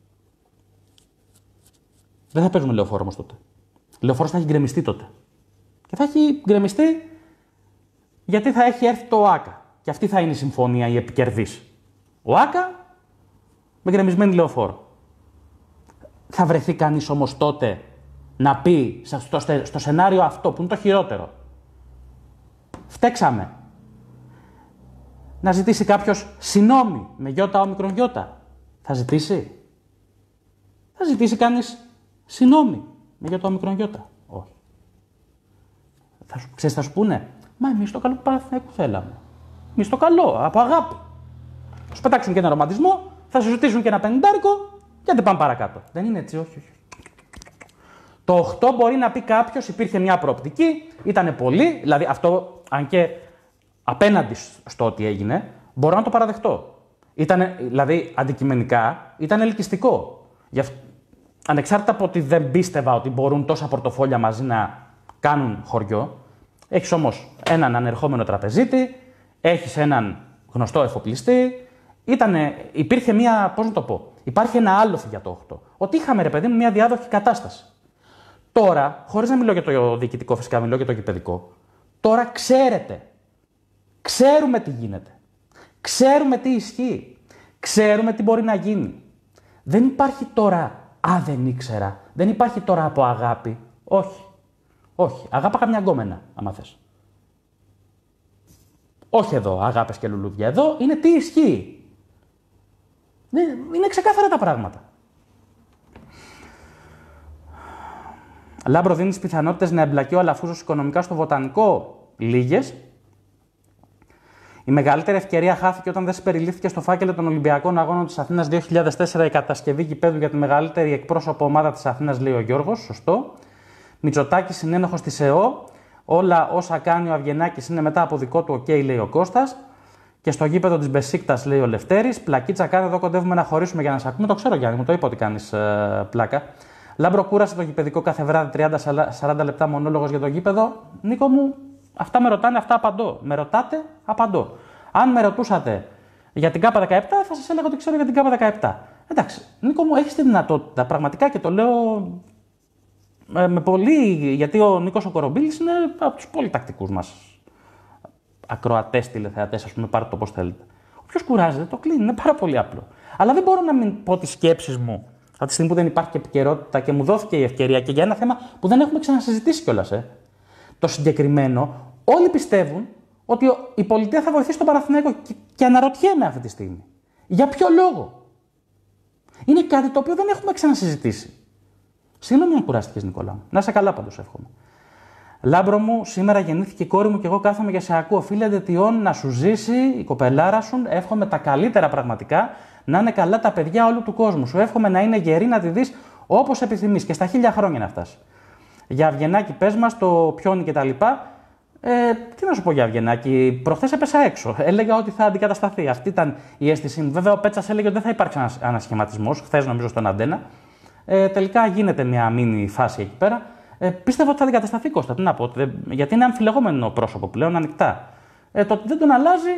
Δεν θα παίζουμε λεωφόρο όμως τότε. Λεωφόρος θα έχει γκρεμιστεί τότε. Και θα έχει γκρεμιστεί γιατί θα έχει έρθει το ΟΑΚΑ. Και αυτή θα είναι η συμφωνία, η επικερδής. Ο ΆΚΑ με γκρεμισμένη λεωφόρο. Θα βρεθεί κανείς όμως τότε να πει στο, στο σενάριο αυτό που είναι το χειρότερο? Φταίξαμε. Να ζητήσει κάποιος συγνώμη με γιώτα όμικρον γιώτα? Θα ζητήσει? Θα ζητήσει κανείς συγνώμη με γιώτα όμικρον γιώτα? Όχι. Θα σου, ξέρεις, θα σου πούνε, μα εμείς το καλό του Παναθηναϊκού θέλαμε. Εμείς το καλό, από αγάπη. Θα σου πετάξουν και ένα ρομαντισμό, θα σου ζητήσουν και ένα πενηντάρικο και δεν πάμε παρακάτω. Δεν είναι έτσι, όχι, όχι. Το οκτώ μπορεί να πει κάποιος, υπήρχε μια προοπτική, ήταν πολύ, δηλαδή αυτό, αν και απέναντι στο ότι έγινε, μπορώ να το παραδεχτώ. Ήτανε, δηλαδή, αντικειμενικά, ήταν ελκυστικό. Γι' αυτό, ανεξάρτητα από ότι δεν πίστευα ότι μπορούν τόσα πορτοφόλια μαζί να κάνουν χωριό, έχεις όμως έναν ανερχόμενο τραπεζίτη, έχεις έναν γνωστό εφοπλιστή, ήτανε, υπήρχε μια, πώς να το πω, υπάρχει ένα άλοθη για το οκτώ. Ότι είχαμε, ρε παιδί μου, μια διάδοχη κατάσταση. Τώρα, χωρίς να μιλώ για το διοικητικό, φυσικά μιλώ για το γηπεδικό, τώρα ξέρετε, ξέρουμε τι γίνεται, ξέρουμε τι ισχύει, ξέρουμε τι μπορεί να γίνει. Δεν υπάρχει τώρα, α, δεν ήξερα, δεν υπάρχει τώρα από αγάπη, όχι, όχι, αγάπα μια γκόμενα, άμα θες. Όχι εδώ, αγάπες και λουλούδια, εδώ είναι τι ισχύει. Είναι ξεκάθαρα τα πράγματα. Λάμπρο, δίνεις πιθανότητες να εμπλακεί ο Αλαφούζος οικονομικά στο βοτανικό? Λίγες. Η μεγαλύτερη ευκαιρία χάθηκε όταν δεν συμπεριλήφθηκε στο φάκελο των Ολυμπιακών Αγώνων της Αθήνας δύο χιλιάδες τέσσερα η κατασκευή γηπέδου για τη μεγαλύτερη εκπρόσωπο ομάδα της Αθήνας, λέει ο Γιώργος. Σωστό. Μητσοτάκης συνένοχος της ΕΟ. Όλα όσα κάνει ο Αυγενάκης είναι μετά από δικό του οκ, okay, λέει ο Κώστας. Και στο γήπεδο της Μπεσίκτας, λέει ο Λευτέρης. Πλακίτσα κάνει, εδώ κοντεύουμε να χωρίσουμε για να σε ακούμε. Το ξέρω, Γιάννη, μου το είπα ότι κάνεις ε, πλάκα. Λάμπρο, κούρασε το γηπεδικό κάθε βράδυ τριάντα με σαράντα λεπτά μονόλογος για το γήπεδο. Νίκο μου, αυτά με ρωτάνε, αυτά απαντώ. Με ρωτάτε, απαντώ. Αν με ρωτούσατε για την Κ δεκαεπτά, θα σας έλεγα ότι ξέρω για την Κ δεκαεπτά. Εντάξει, Νίκο μου, έχεις τη δυνατότητα πραγματικά και το λέω με, με πολύ. Γιατί ο Νίκος ο Κορομπίλης είναι από τους πολύ τακτικούς μας ακροατές, τηλεθεατές, ας πούμε, πάρτε το πώς θέλετε. Όποιος κουράζεται, το κλείνει. Είναι πάρα πολύ απλό. Αλλά δεν μπορώ να μην πω τις σκέψεις μου από τη στιγμή που δεν υπάρχει και επικαιρότητα και μου δόθηκε η ευκαιρία και για ένα θέμα που δεν έχουμε ξανασυζητήσει κιόλας. Ε. Το συγκεκριμένο, όλοι πιστεύουν ότι η πολιτεία θα βοηθήσει τον Παναθηναϊκό και, και αναρωτιέμαι αυτή τη στιγμή. Για ποιο λόγο? Είναι κάτι το οποίο δεν έχουμε ξανασυζητήσει. Συγγνώμη αν κουράστηκες, Νικόλα μου. Να είσαι καλά πάντως, εύχομαι. Λάμπρο μου, σήμερα γεννήθηκε η κόρη μου και εγώ κάθομαι και σε ακούω. Φίλε Ντετιών, να σου ζήσει η κοπελάρα σου. Εύχομαι τα καλύτερα πραγματικά. Να είναι καλά τα παιδιά όλου του κόσμου. Σου εύχομαι να είναι γερή, να τη δεις όπως επιθυμείς και στα χίλια χρόνια να φτάσει. Για Αυγενάκη, πες μας, το πιόνι κτλ. Ε, τι να σου πω για Αυγενάκη, προχθές έπεσα έξω. Έλεγα ότι θα αντικατασταθεί. Αυτή ήταν η αίσθησή μου. Βέβαια, ο Πέτσας έλεγε ότι δεν θα υπάρξει ένας ανασχηματισμός. Χθες, νομίζω, στον Αντένα. Ε, τελικά γίνεται μια μίνι φάση εκεί πέρα. Ε, πίστευα ότι θα αντικατασταθεί, Κώστα. Τι να πω, δε, γιατί είναι αμφιλεγόμενο πρόσωπο πλέον, ανοιχτά. Ε, το ότι δεν τον αλλάζει.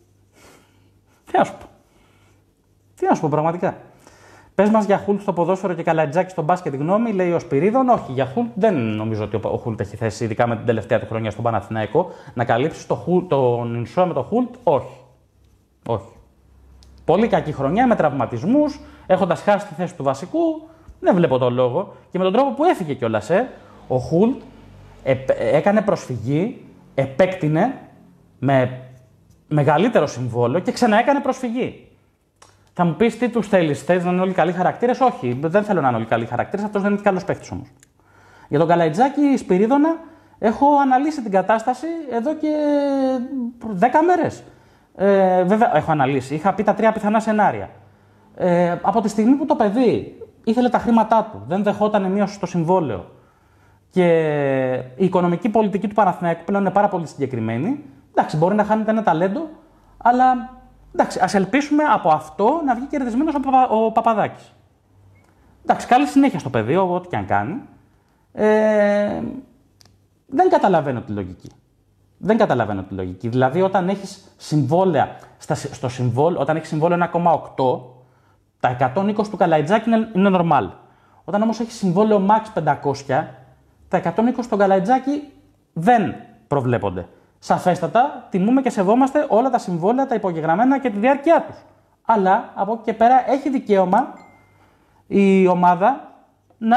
Τι να σου πω. Τι να σου πω, πραγματικά. Πες μας για Χουλτ στο ποδόσφαιρο και Καλατζάκη στο μπάσκετ, γνώμη, λέει ο Σπυρίδων. Όχι, για Χουλτ δεν νομίζω ότι ο Χουλτ έχει θέση, ειδικά με την τελευταία του χρονιά στον Παναθηναϊκό. Να καλύψει το Χουλτ, τον Ινσό με τον Χουλτ, όχι. Όχι. Πολύ κακή χρονιά με τραυματισμούς, έχοντας χάσει τη θέση του βασικού. Δεν βλέπω τον λόγο. Και με τον τρόπο που έφυγε κιόλας, ε, ο Χουλτ έκανε προσφυγή, επέκτηνε με μεγαλύτερο συμβόλαιο και ξαναέκανε προσφυγή. Θα μου πεις τι τους θέλεις, θέλεις να είναι όλοι καλοί χαρακτήρες? Όχι, δεν θέλω να είναι όλοι καλοί χαρακτήρες, αυτός δεν είναι καλός παίκτης όμως. Για τον Καλαϊτζάκη, Σπυρίδωνα, έχω αναλύσει την κατάσταση εδώ και δέκα μέρες. Ε, βέβαια, έχω αναλύσει, είχα πει τα τρία πιθανά σενάρια. Ε, από τη στιγμή που το παιδί ήθελε τα χρήματά του, δεν δεχόταν μείωση στο συμβόλαιο και η οικονομική πολιτική του Παναθηναϊκού πλέον είναι πάρα πολύ συγκεκριμένη, εντάξει, μπορεί να χάνεται ένα ταλέντο, αλλά εντάξει, ας ελπίσουμε από αυτό να βγει κερδισμένος ο, Παπα, ο Παπαδάκης. Εντάξει, καλή συνέχεια στο παιδί, ό,τι και αν κάνει. Ε, δεν καταλαβαίνω τη λογική. Δεν καταλαβαίνω τη λογική. Δηλαδή, όταν έχεις συμβόλαια, στα, στο συμβόλαιο, όταν έχεις συμβόλαιο ένα κόμμα οκτώ, τα εκατόν είκοσι του Καλαϊτζάκη είναι, είναι normal. Όταν όμως έχεις συμβόλαιο max πεντακόσια, τα εκατόν είκοσι του Καλαϊτζάκη δεν προβλέπονται. Σαφέστατα, τιμούμε και σεβόμαστε όλα τα συμβόλαια, τα υπογεγραμμένα και τη διάρκεια τους. Αλλά, από εκεί και πέρα, έχει δικαίωμα η ομάδα να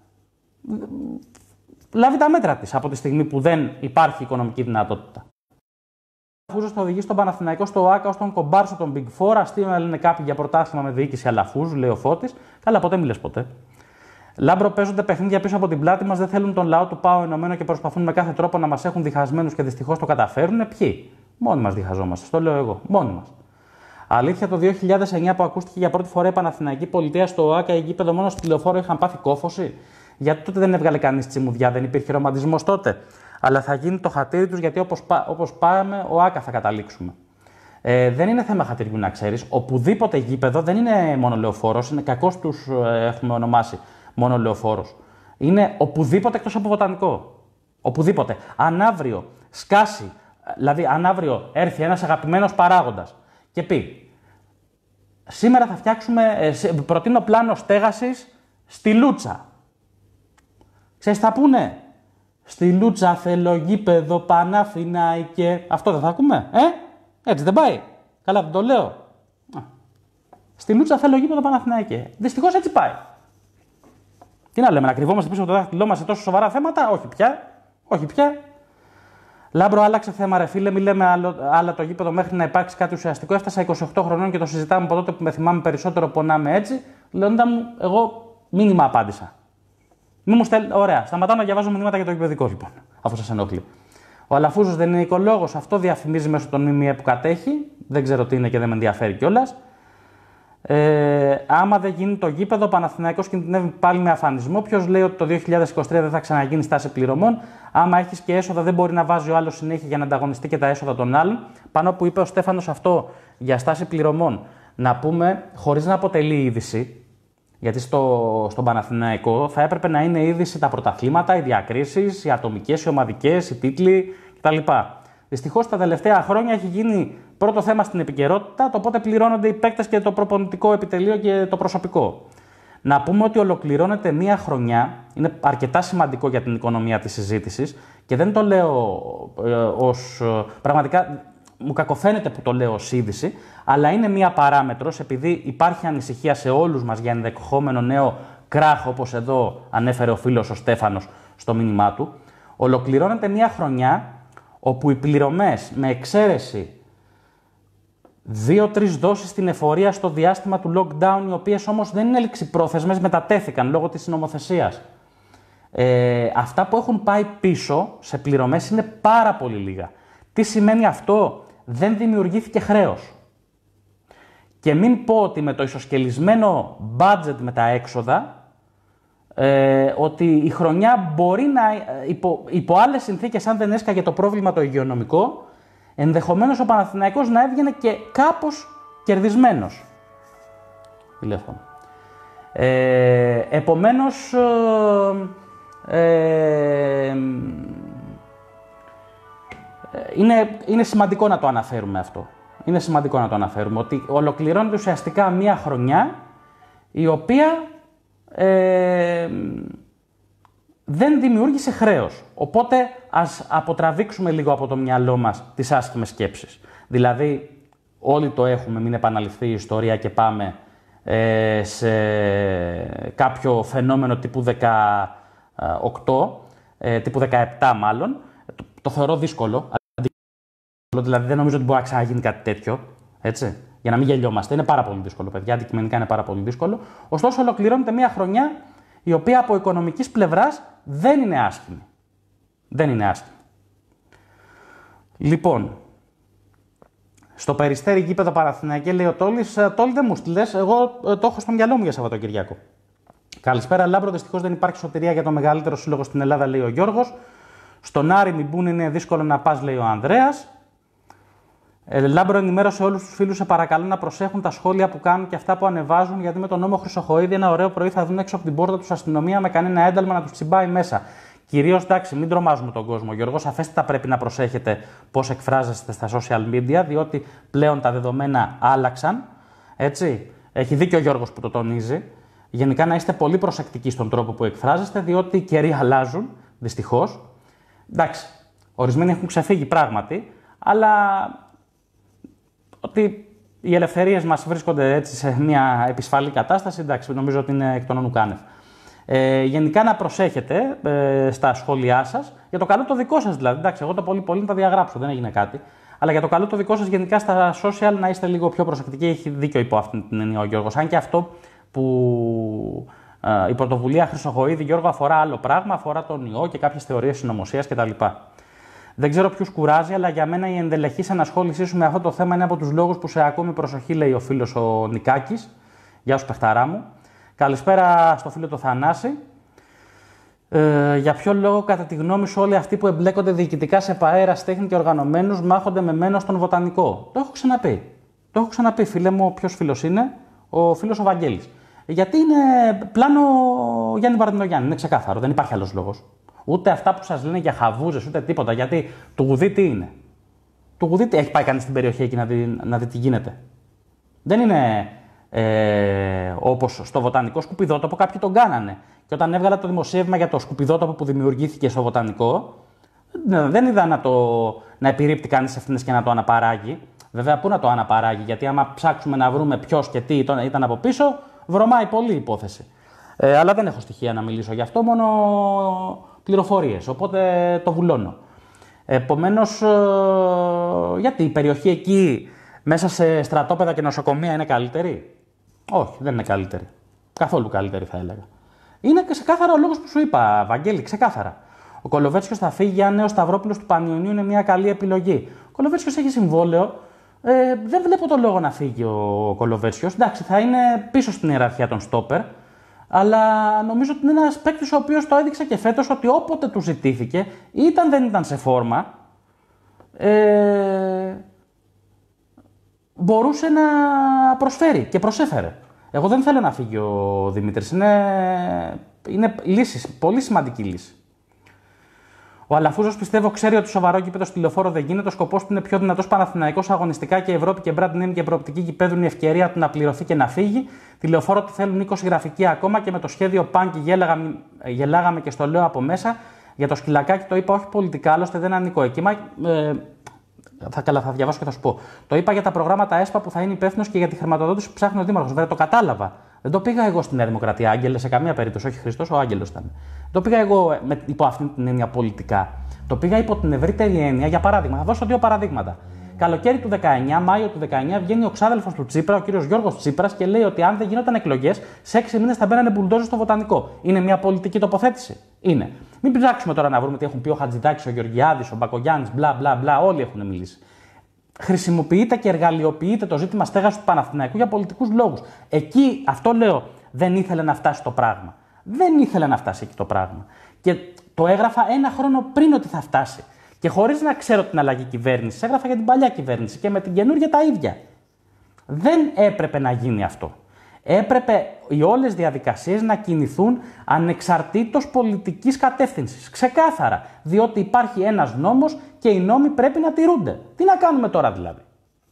λάβει τα μέτρα της από τη στιγμή που δεν υπάρχει οικονομική δυνατότητα. Ο Αλαφούζος θα οδηγεί στον Παναθηναϊκό στο ΆΚΑ ως τον κομπάρσο των Big Four. Αστείο να λένε κάποιοι για πρωτάθλημα με διοίκηση Αλαφούζου, λέει ο Φώτης. Καλά, ποτέ μιλες ποτέ. Λάμπρο, παίζονται παιχνίδια πίσω από την πλάτη μας, δεν θέλουν τον λαό του ΠΑΟ ενωμένο και προσπαθούν με κάθε τρόπο να μας έχουν διχασμένους και δυστυχώς το καταφέρουν. Ποιοι? Μόνοι μας διχαζόμαστε, το λέω εγώ. Μόνοι μας. Αλήθεια, το δύο χιλιάδες εννιά που ακούστηκε για πρώτη φορά η Παναθηναϊκή πολιτεία στο ΟΑΚΑ, η γήπεδο μόνο στη Λεωφόρο είχαν πάθει κόφωση. Γιατί τότε δεν έβγαλε κανείς τσιμουδιά, δεν υπήρχε ρομαντισμός τότε. Αλλά θα γίνει το χατήρι τους, γιατί όπως, πά, όπως πάμε, ο ΆΚΑ θα καταλήξουμε. Ε, δεν είναι θέμα χατηριού, να ξέρεις. Οπουδήποτε γήπεδο δεν είναι μόνο Λεωφόρος, είναι κακώς τους ε, έχουμε ονομάσει μόνο Λεωφόρος. Είναι οπουδήποτε εκτός από Βοτανικό. Οπουδήποτε. Αν αύριο σκάσει, δηλαδή αν αύριο έρθει ένας αγαπημένος παράγοντας και πει σήμερα θα φτιάξουμε, ε, προτείνω πλάνο στέγασης στη Λούτσα. Ξέρεις τι θα πούνε? Στη Λούτσα θέλω γήπεδο Παναθηναϊκέ. Αυτό δεν θα ακούμε, ε? Έτσι δεν πάει? Καλά δεν το λέω? Στη Λούτσα θέλω γήπεδο Παναθηναϊκέ. Δυστυχώς έτσι πάει. Τι να λέμε, να κρυβόμαστε πίσω από το δάχτυλό μας σε τόσο σοβαρά θέματα? Όχι πια. Όχι πια. Λάμπρο, άλλαξε θέμα, ρε φίλε. Μη λέμε άλλο, άλλα το γήπεδο μέχρι να υπάρξει κάτι ουσιαστικό. Έφτασα είκοσι οκτώ χρονών και το συζητάμε από τότε που με θυμάμαι περισσότερο πονάμε έτσι. Λέοντα μου, εγώ μήνυμα απάντησα. Μη μου στέλνει. Ωραία, σταματάω να διαβάζω μηνύματα για το γηπεδικό λοιπόν, αφού σας ενοχλεί. Ο Αλαφούζος δεν είναι οικολόγος, αυτό διαφημίζει μέσω των ΜΜΕ που κατέχει. Δεν ξέρω τι είναι και δεν με ενδιαφέρει κιόλας. Ε, άμα δεν γίνει το γήπεδο, ο Παναθηναϊκός κινδυνεύει πάλι με αφανισμό. Ποιος λέει ότι το δύο χιλιάδες είκοσι τρία δεν θα ξαναγίνει στάση πληρωμών? Άμα έχεις και έσοδα, δεν μπορεί να βάζει ο άλλος συνέχεια για να ανταγωνιστεί και τα έσοδα των άλλων. Πάνω που είπε ο Στέφανος αυτό για στάση πληρωμών, να πούμε χωρίς να αποτελεί είδηση, γιατί στο, στον Παναθηναϊκό θα έπρεπε να είναι είδηση τα πρωταθλήματα, οι διακρίσεις, οι ατομικές, οι ομαδικές, οι τίτλοι κτλ. Δυστυχώς τα τελευταία χρόνια έχει γίνει πρώτο θέμα στην επικαιρότητα, το πότε πληρώνονται οι παίκτες και το προπονητικό επιτελείο και το προσωπικό. Να πούμε ότι ολοκληρώνεται μία χρονιά, είναι αρκετά σημαντικό για την οικονομία της συζήτησης και δεν το λέω ε, ως... Ε, πραγματικά μου κακοφαίνεται που το λέω ως είδηση, αλλά είναι μία παράμετρος επειδή υπάρχει ανησυχία σε όλους μας για ενδεχόμενο νέο κράχ, όπως εδώ ανέφερε ο φίλος ο Στέφανος στο μήνυμά του. Ολοκληρώνεται μία χρονιά όπου οι πληρωμές με εξαίρεση δύο-τρεις δόσεις στην εφορία στο διάστημα του lockdown, οι οποίες όμως δεν είναι ληξιπρόθεσμες, μετατέθηκαν λόγω της νομοθεσίας. Ε, αυτά που έχουν πάει πίσω σε πληρωμές είναι πάρα πολύ λίγα. Τι σημαίνει αυτό? Δεν δημιουργήθηκε χρέος. και μην πω ότι με το ισοσκελισμένο budget με τα έξοδα, ε, ότι η χρονιά μπορεί να, υπό, υπό άλλες συνθήκες, αν δεν έσκαγε το πρόβλημα το υγειονομικό, ενδεχομένως ο Παναθηναϊκός να έβγαινε και κάπως κερδισμένος. Τηλέφωνο. Ε, επομένως, ε, ε, είναι, είναι σημαντικό να το αναφέρουμε αυτό. Είναι σημαντικό να το αναφέρουμε, ότι ολοκληρώνεται ουσιαστικά μία χρονιά η οποία ε, δεν δημιούργησε χρέος. Οπότε ας αποτραβήξουμε λίγο από το μυαλό μας τις άσχημες σκέψεις. Δηλαδή, όλοι το έχουμε, μην επαναληφθεί η ιστορία και πάμε ε, σε κάποιο φαινόμενο τύπου δεκαοκτώ, ε, τύπου δεκαεπτά μάλλον. Το, το θεωρώ δύσκολο. Δηλαδή, δεν νομίζω ότι μπορεί να ξαναγίνει κάτι τέτοιο. Έτσι. Για να μην γελιόμαστε. Είναι πάρα πολύ δύσκολο, παιδιά. Αντικειμενικά είναι πάρα πολύ δύσκολο. Ωστόσο, ολοκληρώνεται μια χρονιά η οποία από οικονομικής πλευράς δεν είναι άσχημη. Δεν είναι άσχημη. Λοιπόν, στο Περιστέρι γήπεδο Παναθηναϊκέ, λέει ο Τόλης, Τόλη δεν μου στείλες, εγώ το έχω στο μυαλό μου για Σαββατοκυριακό. Καλησπέρα, Λάμπρο. Δυστυχώς δεν υπάρχει σωτηρία για το μεγαλύτερο σύλλογο στην Ελλάδα, λέει ο Γιώργος. Στον Άρη Μιμπούν είναι δύσκολο να πας, λέει ο Ανδρέας. Ε, Λάμπρο, ενημέρωσε όλους τους φίλους, σε παρακαλώ να προσέχουν τα σχόλια που κάνουν και αυτά που ανεβάζουν, γιατί με τον νόμο Χρυσοχοΐδη ένα ωραίο πρωί θα δουν έξω από την πόρτα τους αστυνομία με κανένα ένταλμα να τους τσιμπάει μέσα. Κυρίως, εντάξει, μην τρομάζουμε τον κόσμο, Γιώργο. Σαφέστατα πρέπει να προσέχετε πώς εκφράζεστε στα social media, διότι πλέον τα δεδομένα άλλαξαν. Έτσι. Έχει δίκιο ο Γιώργος που το τονίζει. Γενικά να είστε πολύ προσεκτικοί στον τρόπο που εκφράζεστε, διότι οι καιροί αλλάζουν, δυστυχώς. Εντάξει, ορισμένοι έχουν ξεφύγει πράγματι, αλλά ότι οι ελευθερίες μας βρίσκονται έτσι σε μια επισφαλή κατάσταση, εντάξει, νομίζω ότι είναι εκ των όνου κάνευ. Ε, γενικά να προσέχετε ε, στα σχόλιά σας, για το καλό το δικό σας δηλαδή. Εντάξει, εγώ το πολύ πολύ θα διαγράψω, δεν έγινε κάτι. Αλλά για το καλό το δικό σας γενικά στα social να είστε λίγο πιο προσεκτικοί. Έχει δίκιο υπό αυτήν την έννοια ο Γιώργος. Αν και αυτό που ε, η πρωτοβουλία Χρυσοχοΐδη, Γιώργο, αφορά άλλο πράγμα, αφορά τον ιό και κάποιες θεωρίες συνωμοσίας κτλ. Δεν ξέρω ποιους κουράζει, αλλά για μένα η ενδελεχής ανασχόλησή σου με αυτό το θέμα είναι από τους λόγους που σε ακόμη προσοχή, λέει ο φίλος ο Νικάκης. Γεια σου, παιχταρά μου. Καλησπέρα στο φίλο το Θανάση. Ε, για ποιο λόγο, κατά τη γνώμη σου, όλοι αυτοί που εμπλέκονται διοικητικά σε ΠΑΕ, ερασιτέχνη και οργανωμένους μάχονται με μένο στον Βοτανικό? Το έχω ξαναπεί. Το έχω ξαναπεί, φίλε μου, ποιος φίλος είναι? Ο φίλος ο Βαγγέλης. Γιατί είναι πλάνο Γιάννη Βαρδινογιάννη, είναι ξεκάθαρο, δεν υπάρχει άλλος λόγος. Ούτε αυτά που σας λένε για χαβούζες, ούτε τίποτα. Γιατί του γουδί τι είναι? Του γουδί τι έχει πάει κανείς στην περιοχή εκεί να δει, να δει τι γίνεται? Δεν είναι ε, όπως στο Βοτανικό σκουπιδότοπο, κάποιοι τον κάνανε. Και όταν έβγαλα το δημοσίευμα για το σκουπιδότοπο που δημιουργήθηκε στο Βοτανικό, δεν είδα να, το, να επιρρύπτει κανείς ευθύνες και να το αναπαράγει. Βέβαια, πού να το αναπαράγει, γιατί άμα ψάξουμε να βρούμε ποιος και τι ήταν από πίσω, βρωμάει πολύ η υπόθεση. Ε, αλλά δεν έχω στοιχεία να μιλήσω γι' αυτό, μόνο πληροφορίες, οπότε το βουλώνω. Επομένως, ε, γιατί η περιοχή εκεί μέσα σε στρατόπεδα και νοσοκομεία είναι καλύτερη? Όχι, δεν είναι καλύτερη. Καθόλου καλύτερη θα έλεγα. Είναι ξεκάθαρα ο λόγος που σου είπα, Βαγγέλη, ξεκάθαρα. Ο Κολοβέτσιος θα φύγει αν ο Σταυρόπουλος του Πανιωνίου είναι μια καλή επιλογή. Ο Κολοβέτσιος έχει συμβόλαιο. Ε, δεν βλέπω τον λόγο να φύγει ο Κολοβέτσιος. Εντάξει, θα είναι πίσω στην ιεραρχία των στόπερ. Αλλά νομίζω ότι είναι ένας παίκτης ο οποίος το έδειξε και φέτος ότι όποτε του ζητήθηκε, ήταν δεν ήταν σε φόρμα, ε, μπορούσε να προσφέρει και προσέφερε. Εγώ δεν θέλω να φύγει ο Δημήτρης. Είναι, είναι λύση, πολύ σημαντική λύση. Ο Αλαφούζος, πιστεύω, ξέρει ότι σοβαρό γήπεδο στη Λεωφόρο δεν γίνεται. Ο σκοπός του είναι πιο δυνατός Παναθηναϊκός αγωνιστικά και Ευρώπη και brand name και προοπτική γηπέδου είναι η ευκαιρία του να πληρωθεί και να φύγει. Τη Λεωφόρο τη θέλουν είκοσι γραφικοί ακόμα και με το σχέδιο Πάνκι γέλαγαμε, γελάγαμε και στο λέω από μέσα. Για το σκυλακάκι το είπα όχι πολιτικά, άλλωστε δεν ανήκω εκεί. Μα, ε, θα, καλά, θα διαβάσω και θα σου πω. Το είπα για τα προγράμματα ΕΣΠΑ που θα είναι υπεύθυνος και για τη χρηματοδότηση που ψάχνει ο Δήμαρχος. Βέβαια το κατάλαβα. Δεν το πήγα εγώ στη Νέα Δημοκρατία, Άγγελε, σε καμία περίπτωση. Όχι Χριστός, ο Άγγελος ήταν. Το πήγα εγώ με, υπό αυτή την έννοια πολιτικά. Το πήγα υπό την ευρύτερη έννοια. Για παράδειγμα, θα δώσω δύο παραδείγματα. Καλοκαίρι του δεκαεννιά, Μάιο του δεκαεννιά, βγαίνει ο ξάδελφος του Τσίπρα, ο κύριος Γιώργος Τσίπρας, και λέει ότι αν δεν γινόταν εκλογές, σε έξι μήνες θα μπαίνανε μπουλντόζες στο Βοτανικό. Είναι μια πολιτική τοποθέτηση? Είναι. Μην ψάξουμε τώρα να βρούμε τι έχουν πει ο Χατζηδάκης, ο Γεωργιάδης, ο Μπακογιάννης, μπλα μπλα μπλα. Όλοι έχουν μιλήσει. χρησιμοποιείται και εργαλειοποιείται το ζήτημα στέγασης του Παναθηναϊκού για πολιτικούς λόγους. Εκεί, αυτό λέω, δεν ήθελε να φτάσει το πράγμα. Δεν ήθελε να φτάσει εκεί το πράγμα. Και το έγραφα ένα χρόνο πριν ότι θα φτάσει. Και χωρίς να ξέρω την αλλαγή κυβέρνηση, έγραφα για την παλιά κυβέρνηση και με την καινούργια τα ίδια. Δεν έπρεπε να γίνει αυτό. Έπρεπε οι όλες διαδικασίες να κινηθούν ανεξαρτήτως πολιτικής κατεύθυνσης. Ξεκάθαρα. Διότι υπάρχει ένας νόμος και οι νόμοι πρέπει να τηρούνται. Τι να κάνουμε τώρα δηλαδή.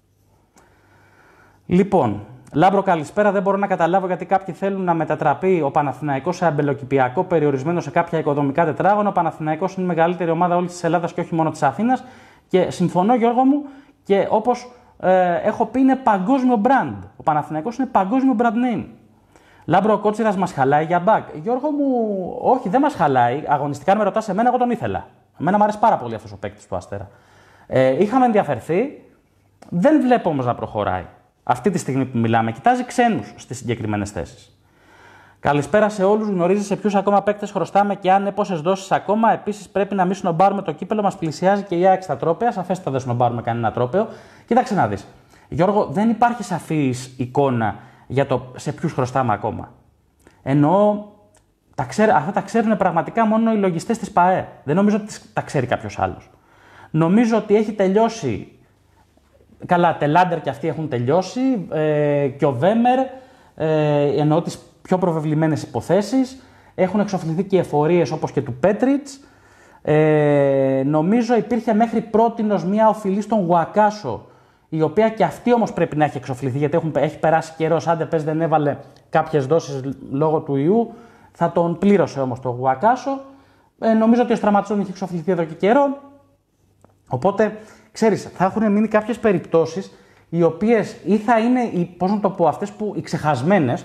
Λοιπόν, Λάμπρο, καλησπέρα. Δεν μπορώ να καταλάβω γιατί κάποιοι θέλουν να μετατραπεί ο Παναθηναϊκός σε αμπελοκηπιακό περιορισμένο σε κάποια οικοδομικά τετράγωνα. Ο Παναθηναϊκός είναι η μεγαλύτερη ομάδα όλης της Ελλάδας και όχι μόνο της Αθήνας. Και συμφωνώ, Γιώργο μου, και όπως ε, έχω πει, είναι παγκόσμιο brand. Ο Παναθηναϊκός είναι παγκόσμιο brand name. Λάμπρο, ο Κότσιρας μας χαλάει για back. Γιώργο μου, όχι, δεν μας χαλάει. Αγωνιστικά, αν με ρωτάς εμένα, εγώ τον ήθελα. Εμένα μου αρέσει πάρα πολύ αυτός ο παίκτης του Αστέρα. Ε, είχαμε ενδιαφερθεί. Δεν βλέπω όμως να προχωράει. Αυτή τη στιγμή που μιλάμε, κοιτάζει ξένους στις συγκεκριμένες θέσεις. Καλησπέρα σε όλους. Γνωρίζεις σε ποιους ακόμα παίκτες χρωστάμε και αν ναι, πόσες δόσεις ακόμα. Επίσης, πρέπει να μην σνομπάρουμε το κύπελο. Μας πλησιάζει και η ΑΕΚ στα τρόπαια. Σαφέστατα δεν σνομπάρουμε κανένα τρόπαιο. Κοίταξε να δεις. Γιώργο, δεν υπάρχει σαφής εικόνα για το σε ποιους χρωστάμε ακόμα. Εννοώ, τα ξέρ, αυτά τα ξέρουν πραγματικά μόνο οι λογιστές της ΠΑΕ. Δεν νομίζω ότι τα ξέρει κάποιος άλλος. Νομίζω ότι έχει τελειώσει. Καλά, Τελάντερ και αυτοί έχουν τελειώσει, ε, και ο Βέμερ, ε, εννοώ τις πιο προβεβλημένες υποθέσεις, έχουν εξοφληθεί και οι εφορίες όπως και του Πέτριτς. Ε, νομίζω υπήρχε μέχρι πρότινος μια οφειλή στον Γουακάσο, η οποία και αυτή όμως πρέπει να έχει εξοφληθεί, γιατί έχουν, έχει περάσει καιρός, άντε πες δεν έβαλε κάποιες δόσεις λόγω του ιού, θα τον πλήρωσε όμως το Γουακάσο. Ε, νομίζω ότι ο Στραματσόν είχε εξοφληθεί εδώ και καιρό, οπότε... Ξέρεις, θα έχουν μείνει κάποιες περιπτώσεις οι οποίες ή θα είναι, οι, πώς να το πω, αυτές που οι ξεχασμένες,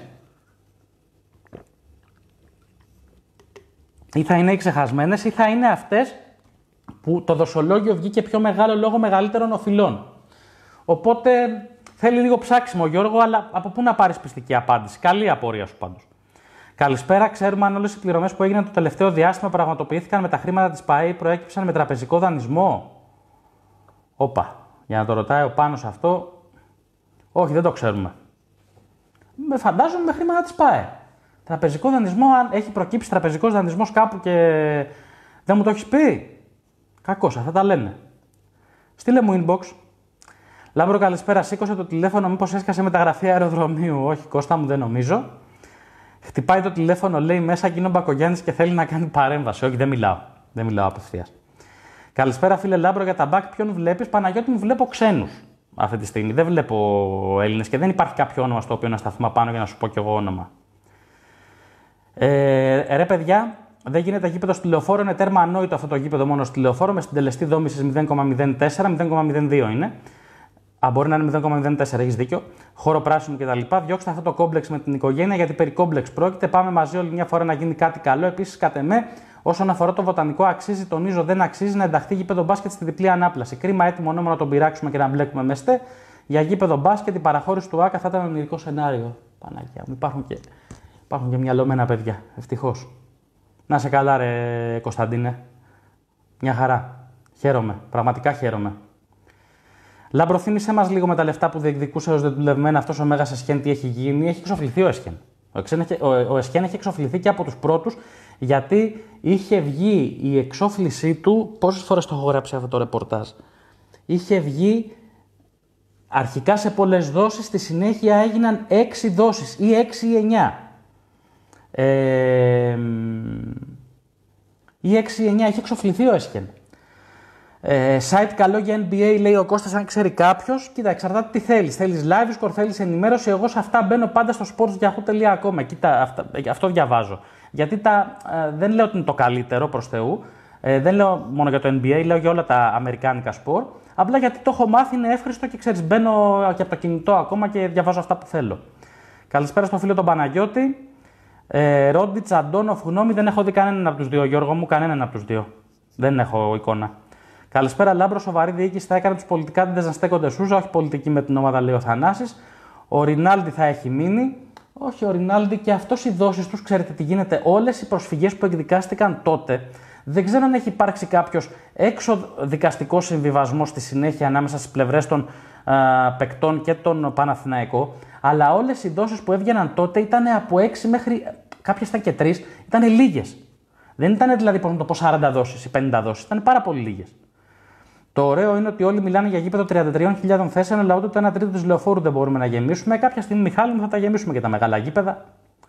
ή θα είναι οι ξεχασμένες ή θα είναι αυτές που το δοσολόγιο βγήκε πιο μεγάλο λόγω μεγαλύτερων οφειλών. Οπότε θέλει λίγο ψάξιμο, Γιώργο, αλλά από πού να πάρεις πιστική απάντηση. Καλή απορία σου πάντως. Καλησπέρα. Ξέρουμε αν όλες οι πληρωμές που έγιναν το τελευταίο διάστημα πραγματοποιήθηκαν με τα χρήματα της ΠΑΕ ή προέκυψαν με τραπεζικό δανεισμό. Όπα, για να το ρωτάει ο Πάνος αυτό, όχι, δεν το ξέρουμε. Με φαντάζομαι με χρήματα της ΠΑΕ. Τραπεζικό δανεισμό, αν έχει προκύψει τραπεζικός δανεισμός κάπου και δεν μου το έχεις πει, κακώς, αυτά τα λένε. Στείλε μου inbox. Λάμπρο, καλησπέρα, σήκωσε το τηλέφωνο, μήπως έσκασε μεταγραφή αεροδρομίου. Όχι, Κώστα μου, δεν νομίζω. Χτυπάει το τηλέφωνο, λέει μέσα και είναι ο Μπακογιάννης και θέλει να κάνει παρέμβαση. Όχι, δεν μιλάω, δεν μιλάω απευθείας. Καλησπέρα, φίλε Λάμπρο, για τα back. Ποιον βλέπεις? Παναγιώτη μου, βλέπω ξένους αυτή τη στιγμή. Δεν βλέπω Έλληνες και δεν υπάρχει κάποιο όνομα στο οποίο να σταθούμε πάνω για να σου πω κι εγώ όνομα. Ε, ρε, παιδιά, δεν γίνεται γήπεδο στη Λεωφόρο. Είναι τέρμα ανόητο αυτό το γήπεδο μόνο στη Λεωφόρο με συντελεστή δόμησης μηδέν κόμμα μηδέν τέσσερα, μηδέν κόμμα μηδέν δύο είναι. Α, μπορεί να είναι μηδέν κόμμα μηδέν τέσσερα, έχεις δίκιο. Χώρο πράσινου κτλ. Διώξτε αυτό το κόμπλεξ με την οικογένεια, γιατί περί κόμπλεξ πρόκειται. Πάμε μαζί όλη μια φορά να γίνει κάτι καλό. Επίσης, κατ' εμέ, όσον αφορά το βοτανικό, αξίζει, τονίζω, δεν αξίζει να ενταχθεί γήπεδο μπάσκετ στη διπλή ανάπλαση. Κρίμα έτοιμο όνομα να τον πειράξουμε και να μπλέκουμε με στέ. Για γήπεδο μπάσκετ, η παραχώρηση του ΆΚΑ θα ήταν ονειρικό σενάριο. Παναγιά μου, υπάρχουν και, υπάρχουν και μυαλωμένα παιδιά. Ευτυχώς. Να σε καλά, ρε Κωνσταντίνε. Μια χαρά. Χαίρομαι. Πραγματικά χαίρομαι. Λάμπρο, θύμισέ μας λίγο με τα λεφτά που διεκδικούσε ως δεδουλευμένα αυτός ο Μέγας Εσχέν, τι έχει γίνει. Έχει εξοφληθεί ο Εσχέν. Ο, ο, ο Εσχέν έχει εξοφληθεί και από τους πρώτους, γιατί είχε βγει η εξόφλησή του. Πόσες φορές το έχω γράψει αυτό το ρεπορτάζ? Είχε βγει αρχικά σε πολλές δόσεις, στη συνέχεια έγιναν έξι δόσεις ή έξι ή εννιά. Ε, ή έξι ή εννιά, είχε εξοφληθεί ο Εσχέν. Ε, site καλό για N B A, λέει ο Κώστας, αν ξέρει κάποιος. Κοίτα, εξαρτάται τι θέλεις. Θέλεις live score, θέλεις ενημέρωση. Εγώ σε αυτά μπαίνω πάντα στο sports yahoo τελεία com. Κοίτα, αυτά, αυτό διαβάζω. Γιατί τα, ε, δεν λέω ότι είναι το καλύτερο προς Θεού. Ε, δεν λέω μόνο για το N B A, λέω για όλα τα αμερικάνικα σπορ. Απλά γιατί το έχω μάθει, είναι εύχριστο και ξέρεις, μπαίνω και από το κινητό ακόμα και διαβάζω αυτά που θέλω. Καλησπέρα στο φίλο τον Παναγιώτη. Ε, Ρόντιτς, Αντώνοφ, γνώμη, δεν έχω δει κανέναν από τους δύο, Γιώργο μου, κανέναν από τους δύο. Δεν έχω εικόνα. Καλησπέρα, Λάμπρο. Σοβαρή διοίκηση θα έκανε τους πολιτικάντες να στέκονται σούζα, όχι πολιτική με την ομάδα, λέει ο Θανάσης. Ο Ρινάλντι θα έχει μείνει. Όχι, ο Ρινάλντι και αυτός οι δόσεις τους, ξέρετε τι γίνεται. Όλες οι προσφυγές που εκδικάστηκαν τότε Δεν ξέρω αν έχει υπάρξει κάποιος έξω δικαστικό συμβιβασμό στη συνέχεια ανάμεσα στις πλευρές των α, παικτών και τον Παναθηναϊκό, αλλά όλες οι δόσεις που έβγαιναν τότε ήταν από έξι μέχρι κάποιες ήταν και τρεις, ήταν λίγες. Δεν ήταν δηλαδή το πω σαράντα δόσεις ή πενήντα δόσεις, ήταν πάρα πολύ λίγες. Το ωραίο είναι ότι όλοι μιλάνε για γήπεδο τριάντα τρεις χιλιάδες θέσεων, αλλά ούτε το ένα τρίτο της Λεωφόρου δεν μπορούμε να γεμίσουμε. Κάποια στιγμή, Μιχάλη μου, θα τα γεμίσουμε και τα μεγάλα γήπεδα.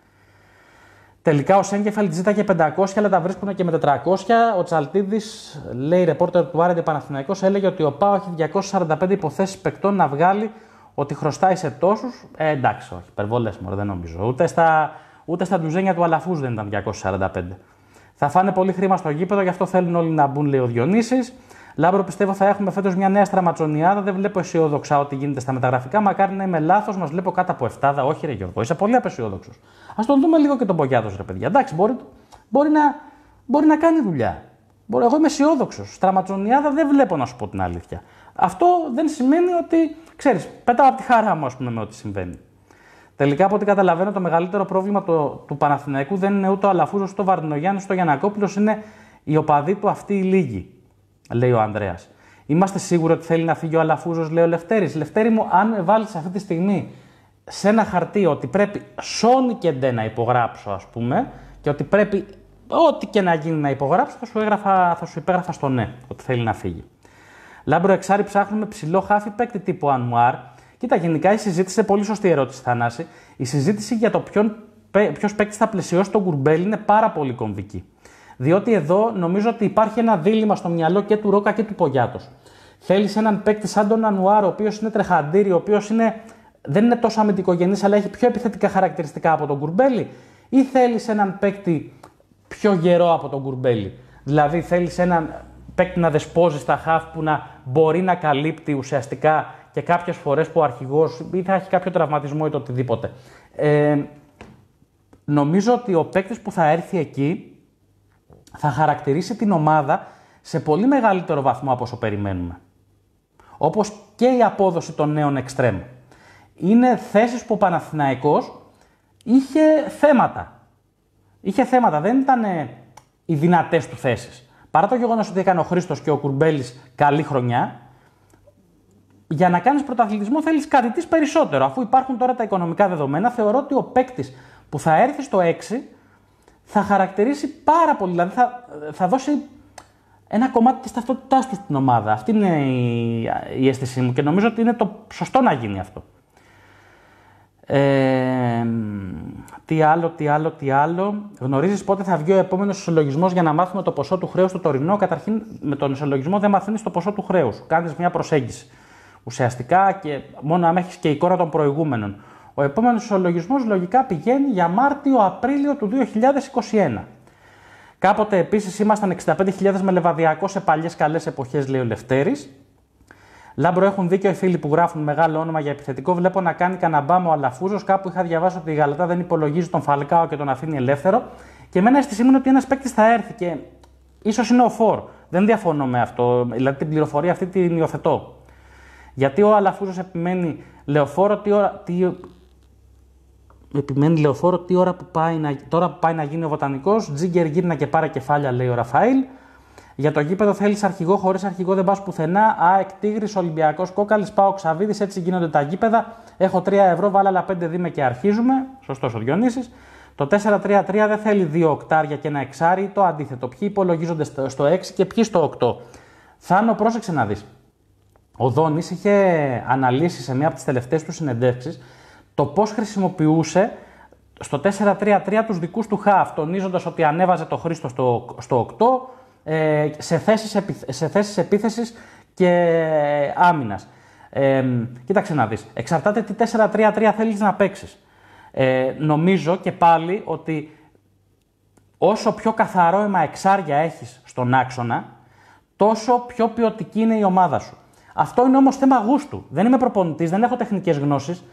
Τελικά ο Σέγκεφελτ ζήταγε πεντακόσια, αλλά τα βρίσκουν και με τετρακόσια. Ο Τσαλτίδης, λέει ρεπόρτερ του Άρεντε Παναθηναϊκός, έλεγε ότι ο ΠΑΟ έχει διακόσιες σαράντα πέντε υποθέσεις παικτών να βγάλει, ότι χρωστάει σε τόσους. Ε, εντάξει, όχι, υπερβολές μωρέ, δεν νομίζω. Ούτε στα, ούτε στα ντουζένια του Αλαφούς δεν ήταν διακόσιες σαράντα πέντε. Θα φάνε πολύ χρήμα στο γήπεδο, γι' αυτό θέλουν όλοι να μπουν, λέει ο Διονύσης. Λάμπρο, πιστεύω θα έχουμε φέτος μια νέα στραματσονιάδα. Δεν βλέπω αισιόδοξα ό,τι γίνεται στα μεταγραφικά. Μακάρι να είμαι λάθος, μας βλέπω κάτω από εφτάδα. Όχι, ρε Γιώργο, είσαι πολύ απεσιόδοξος. Ας τον δούμε λίγο και τον Πογιάδος, ρε παιδιά. Εντάξει, μπορεί, μπορεί, να, μπορεί να κάνει δουλειά. Μπορεί, εγώ είμαι αισιόδοξος. Στραματσονιάδα δεν βλέπω, να σου πω την αλήθεια. Αυτό δεν σημαίνει ότι, ξέρεις, πέταω από τη χαρά μου, ας πούμε, με ό,τι συμβαίνει. Τελικά, από ό,τι καταλαβαίνω, το μεγαλύτερο πρόβλημα το, του Παναθηναϊκού δεν είναι ούτε ο Αλαφούζος, ούτε ο Βαρδινογιάννης, ούτε ο Γιαννακόπουλος, είναι οι οπαδοί του αυτοί οι λίγοι. Λέει ο Ανδρέας. Είμαστε σίγουροι ότι θέλει να φύγει ο Αλαφούζος, λέει ο Λευτέρης. Λευτέρη μου, αν με βάλεις αυτή τη στιγμή σε ένα χαρτί ότι πρέπει σώνει και ντε να υπογράψω, ας πούμε, και ότι πρέπει ό,τι και να γίνει να υπογράψω, θα σου, έγραφα, θα σου υπέγραφα στο ναι, ότι θέλει να φύγει. Λάμπρο Εξάρι, ψάχνουμε ψηλό χάφι παίκτη τύπου Ανουάρ. Κοίτα, γενικά η συζήτηση, είναι πολύ σωστή ερώτηση, Θανάση. Η συζήτηση για το ποιος παίκτη θα πλαισιώσει τον Κουρμπέλι είναι πάρα πολύ κομβική. Διότι εδώ νομίζω ότι υπάρχει ένα δίλημμα στο μυαλό και του Ρόκα και του Πογιάτος. Θέλεις έναν παίκτη σαν τον Ανουάρο, ο οποίος είναι τρεχαντήρι, ο οποίος είναι, δεν είναι τόσο αμυντικογενής, αλλά έχει πιο επιθετικά χαρακτηριστικά από τον Κουρμπέλι, ή θέλεις έναν παίκτη πιο γερό από τον Κουρμπέλι? Δηλαδή θέλεις έναν παίκτη να δεσπόζει στα χαφ που να μπορεί να καλύπτει ουσιαστικά και κάποιες φορές που ο αρχηγός ή θα έχει κάποιο τραυματισμό ή το οτιδήποτε. Ε, νομίζω ότι ο παίκτης που θα έρθει εκεί θα χαρακτηρίσει την ομάδα σε πολύ μεγαλύτερο βαθμό από όσο περιμένουμε. Όπως και η απόδοση των νέων εξτρέμ. Είναι θέσεις που ο Παναθηναϊκός είχε θέματα. Είχε θέματα, δεν ήταν οι δυνατές του θέσεις. Παρά το γεγονός ότι έκανε ο Χρήστος και ο Κουρμπέλης καλή χρονιά, για να κάνεις πρωταθλητισμό θέλεις κάτι της περισσότερο. Αφού υπάρχουν τώρα τα οικονομικά δεδομένα, θεωρώ ότι ο παίκτης που θα έρθει στο έξι θα χαρακτηρίσει πάρα πολύ, δηλαδή θα, θα δώσει ένα κομμάτι της ταυτότητάς του στην ομάδα. Αυτή είναι η, η αίσθησή μου και νομίζω ότι είναι το σωστό να γίνει αυτό. Ε, τι άλλο, τι άλλο, τι άλλο. Γνωρίζεις πότε θα βγει ο επόμενος ισολογισμός για να μάθουμε το ποσό του χρέους του τωρινό? Καταρχήν, με τον ισολογισμό δεν μαθαίνεις το ποσό του χρέους. Κάνεις μια προσέγγιση. Ουσιαστικά και μόνο αν έχεις και εικόνα των προηγούμενων. Ο επόμενος ισολογισμός λογικά πηγαίνει για Μάρτιο-Απρίλιο του δύο χιλιάδες είκοσι ένα. Κάποτε επίσης ήμασταν εξήντα πέντε χιλιάδες με Λεβαδιακό σε παλιές καλές εποχές, λέει ο Λευτέρης. Λάμπρο, έχουν δίκιο οι φίλοι που γράφουν μεγάλο όνομα για επιθετικό. Βλέπω να κάνει καναμπάμ ο Αλαφούζος. Κάπου είχα διαβάσει ότι η Γαλατά δεν υπολογίζει τον Φαλκάο και τον αφήνει ελεύθερο. Και εμένα αίσθηση μου είναι ότι ένας παίκτης θα έρθει και ίσως είναι ο Φορ. Δεν διαφωνώ με αυτό. Δηλαδή την πληροφορία αυτή την υιοθετώ. Γιατί ο Αλαφούζος επιμένει Λεωφόρο τι ώρα. Τι... Επιμένει Λεωφόρο τι ώρα που πάει να... τώρα που πάει να γίνει ο Βοτανικός. Τζίγκερ γύρνα και πάρε κεφάλια, λέει ο Ραφαήλ. Για το γήπεδο θέλεις αρχηγό, χωρίς αρχηγό δεν πας πουθενά. ΑΕΚ, Τίγρης, Ολυμπιακός, Κόκαλης, πάω Ξαβίδης, έτσι γίνονται τα γήπεδα. Έχω τρία ευρώ, βάλα άλλα πέντε δίμε και αρχίζουμε. Σωστός ο Διονύσης. Το τέσσερα τρία τρία δεν θέλει δύο οκτάρια και ένα εξάρι. Το αντίθετο. Ποιοι υπολογίζονται στο έξι και ποιοι στο οκτώ. Θάνο, πρόσεξε να δεις. Ο Δόνης είχε αναλύσει σε μία από τις τελευταίες του συνεντεύξεις το πώς χρησιμοποιούσε στο τέσσερα τρία τρία τους δικούς του χαφ, τονίζοντας ότι ανέβαζε το Χρήστο στο, στο οκτώ ε, σε, θέσεις, σε θέσεις επίθεσης και άμυνας. Ε, κοίταξε να δεις, εξαρτάται τι τέσσερα τρία τρία θέλεις να παίξεις. Ε, νομίζω και πάλι ότι όσο πιο καθαρό αίμα εξάρια έχεις στον άξονα, τόσο πιο ποιοτική είναι η ομάδα σου. Αυτό είναι όμως θέμα γούστου. Δεν είμαι προπονητής, δεν έχω τεχνικές γνώσεις.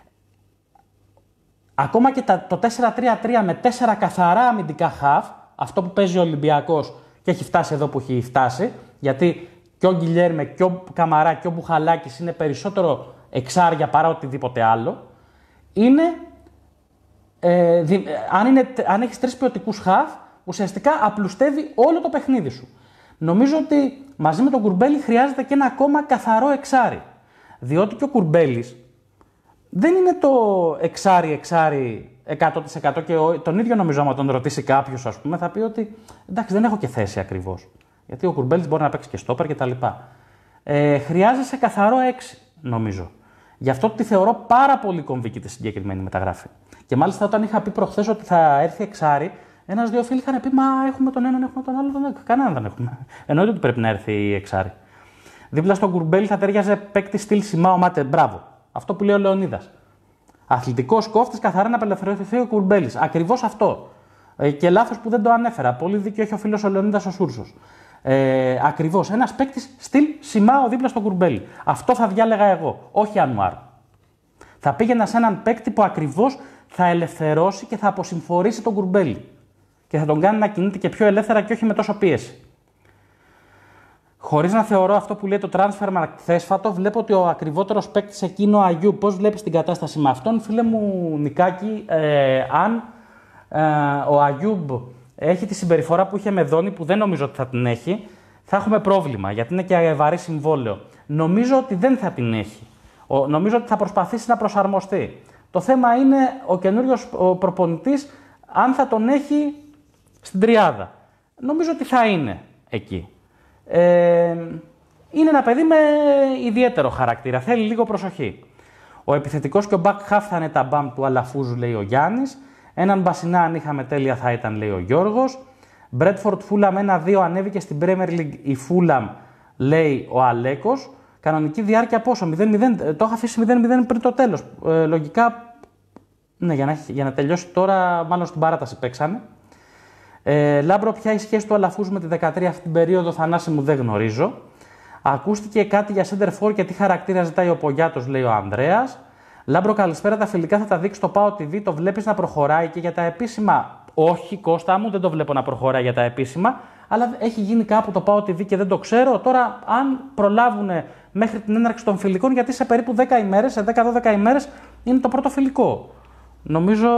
Ακόμα και τα, το τέσσερα τρία τρία με τέσσερα καθαρά αμυντικά χαφ, αυτό που παίζει ο Ολυμπιακός και έχει φτάσει εδώ που έχει φτάσει, γιατί και ο Γκιλιέρμε και ο Καμαρά και ο Μπουχαλάκης είναι περισσότερο εξάρια παρά οτιδήποτε άλλο, είναι, ε, δι, αν, είναι, αν έχεις τρεις ποιοτικούς χαφ, ουσιαστικά απλουστεύει όλο το παιχνίδι σου. Νομίζω ότι μαζί με τον Κουρμπέλη χρειάζεται και ένα ακόμα καθαρό εξάρι. Διότι και ο Κουρμπέλης δεν είναι το εξάρι-εξάρι εκατό τοις εκατό και τον ίδιο νομίζω, άμα τον ρωτήσει κάποιος, ας πούμε, θα πει ότι εντάξει, δεν έχω και θέση ακριβώς. Γιατί ο Κουρμπέλης μπορεί να παίξει και στόπερ κτλ. Ε, χρειάζεσαι καθαρό έξι, νομίζω. Γι' αυτό τη θεωρώ πάρα πολύ κομβική τη συγκεκριμένη μεταγραφή. Και μάλιστα όταν είχα πει προχθές ότι θα έρθει εξάρι, ένας-δύο φίλοι είχαν πει: Μα έχουμε τον έναν, έχουμε τον άλλον. Τον... Κανέναν δεν έχουμε. Εννοείται ότι πρέπει να έρθει η εξάρι. Δίπλα στον Κουρμπέλη θα ταιριάζε παίκτη στυλ Σιμάο Μάτε. Μπράβο. Αυτό που λέει ο Λεωνίδας. Αθλητικός κόφτης, καθαρά να απελευθερωθεί ο Κουρμπέλης. Ακριβώς αυτό. Ε, και λάθος που δεν το ανέφερα. Πολύ δίκιο έχει ο φίλος ο Λεωνίδας ο Σούρσος. Ε, ακριβώς. Ένας παίκτης στυλ Σιμάο δίπλα στον Κουρμπέλη. Αυτό θα διάλεγα εγώ. Όχι Ανουάρ. Θα πήγαινα σε έναν παίκτη που ακριβώς θα ελευθερώσει και θα αποσυμφορήσει τον Κουρμπέλη. Και θα τον κάνει να κινείται και πιο ελεύθερα και όχι με τόσο πίεση. Χωρίς να θεωρώ αυτό που λέει το transfer θέσφατο, βλέπω ότι ο ακριβότερος παίκτης εκείνο ο Αγιού, πώς βλέπεις την κατάσταση με αυτόν, φίλε μου Νικάκη, ε, αν ε, ο Αγιούμπ έχει τη συμπεριφορά που είχε με Δόνη, που δεν νομίζω ότι θα την έχει, θα έχουμε πρόβλημα, γιατί είναι και βαρύ συμβόλαιο. Νομίζω ότι δεν θα την έχει. Ο, νομίζω ότι θα προσπαθήσει να προσαρμοστεί. Το θέμα είναι ο καινούριος προπονητής, αν θα τον έχει στην τριάδα. Νομίζω ότι θα είναι εκεί. Ε, είναι ένα παιδί με ιδιαίτερο χαρακτήρα. Θέλει λίγο προσοχή. Ο επιθετικός και ο back half θα είναι τα μπαμ του Αλαφούζου, λέει ο Γιάννης. Έναν Μπασινά, αν είχαμε τέλεια, θα ήταν, λέει ο Γιώργος. Μπρέτφορντ Φούλαμ ένα δύο ανέβηκε στην Premier League η Φούλαμ, λέει ο Αλέκος. Κανονική διάρκεια πόσο, μηδέν μηδέν, το είχα αφήσει μηδέν μηδέν πριν το τέλος. Ε, λογικά, ναι, για να, για να τελειώσει τώρα, μάλλον στην παράταση παίξανε. Ε, Λάμπρο, ποια η σχέση του Αλαφούζου με τη δεκατρία αυτή την περίοδο, Θανάση μου, δεν γνωρίζω. Ακούστηκε κάτι για center for και τι χαρακτήρα ζητάει ο Πογιάτος, λέει ο Ανδρέας. Λάμπρο, καλησπέρα. Τα φιλικά θα τα δείξει το ΠΑΟ τι βι. Το βλέπεις να προχωράει και για τα επίσημα? Όχι, Κώστα μου, δεν το βλέπω να προχωράει για τα επίσημα. Αλλά έχει γίνει κάπου το ΠΑΟ τι βι και δεν το ξέρω. Τώρα, αν προλάβουν μέχρι την έναρξη των φιλικών, γιατί σε περίπου δέκα ημέρες, σε δέκα δώδεκα ημέρες είναι το πρώτο φιλικό. Νομίζω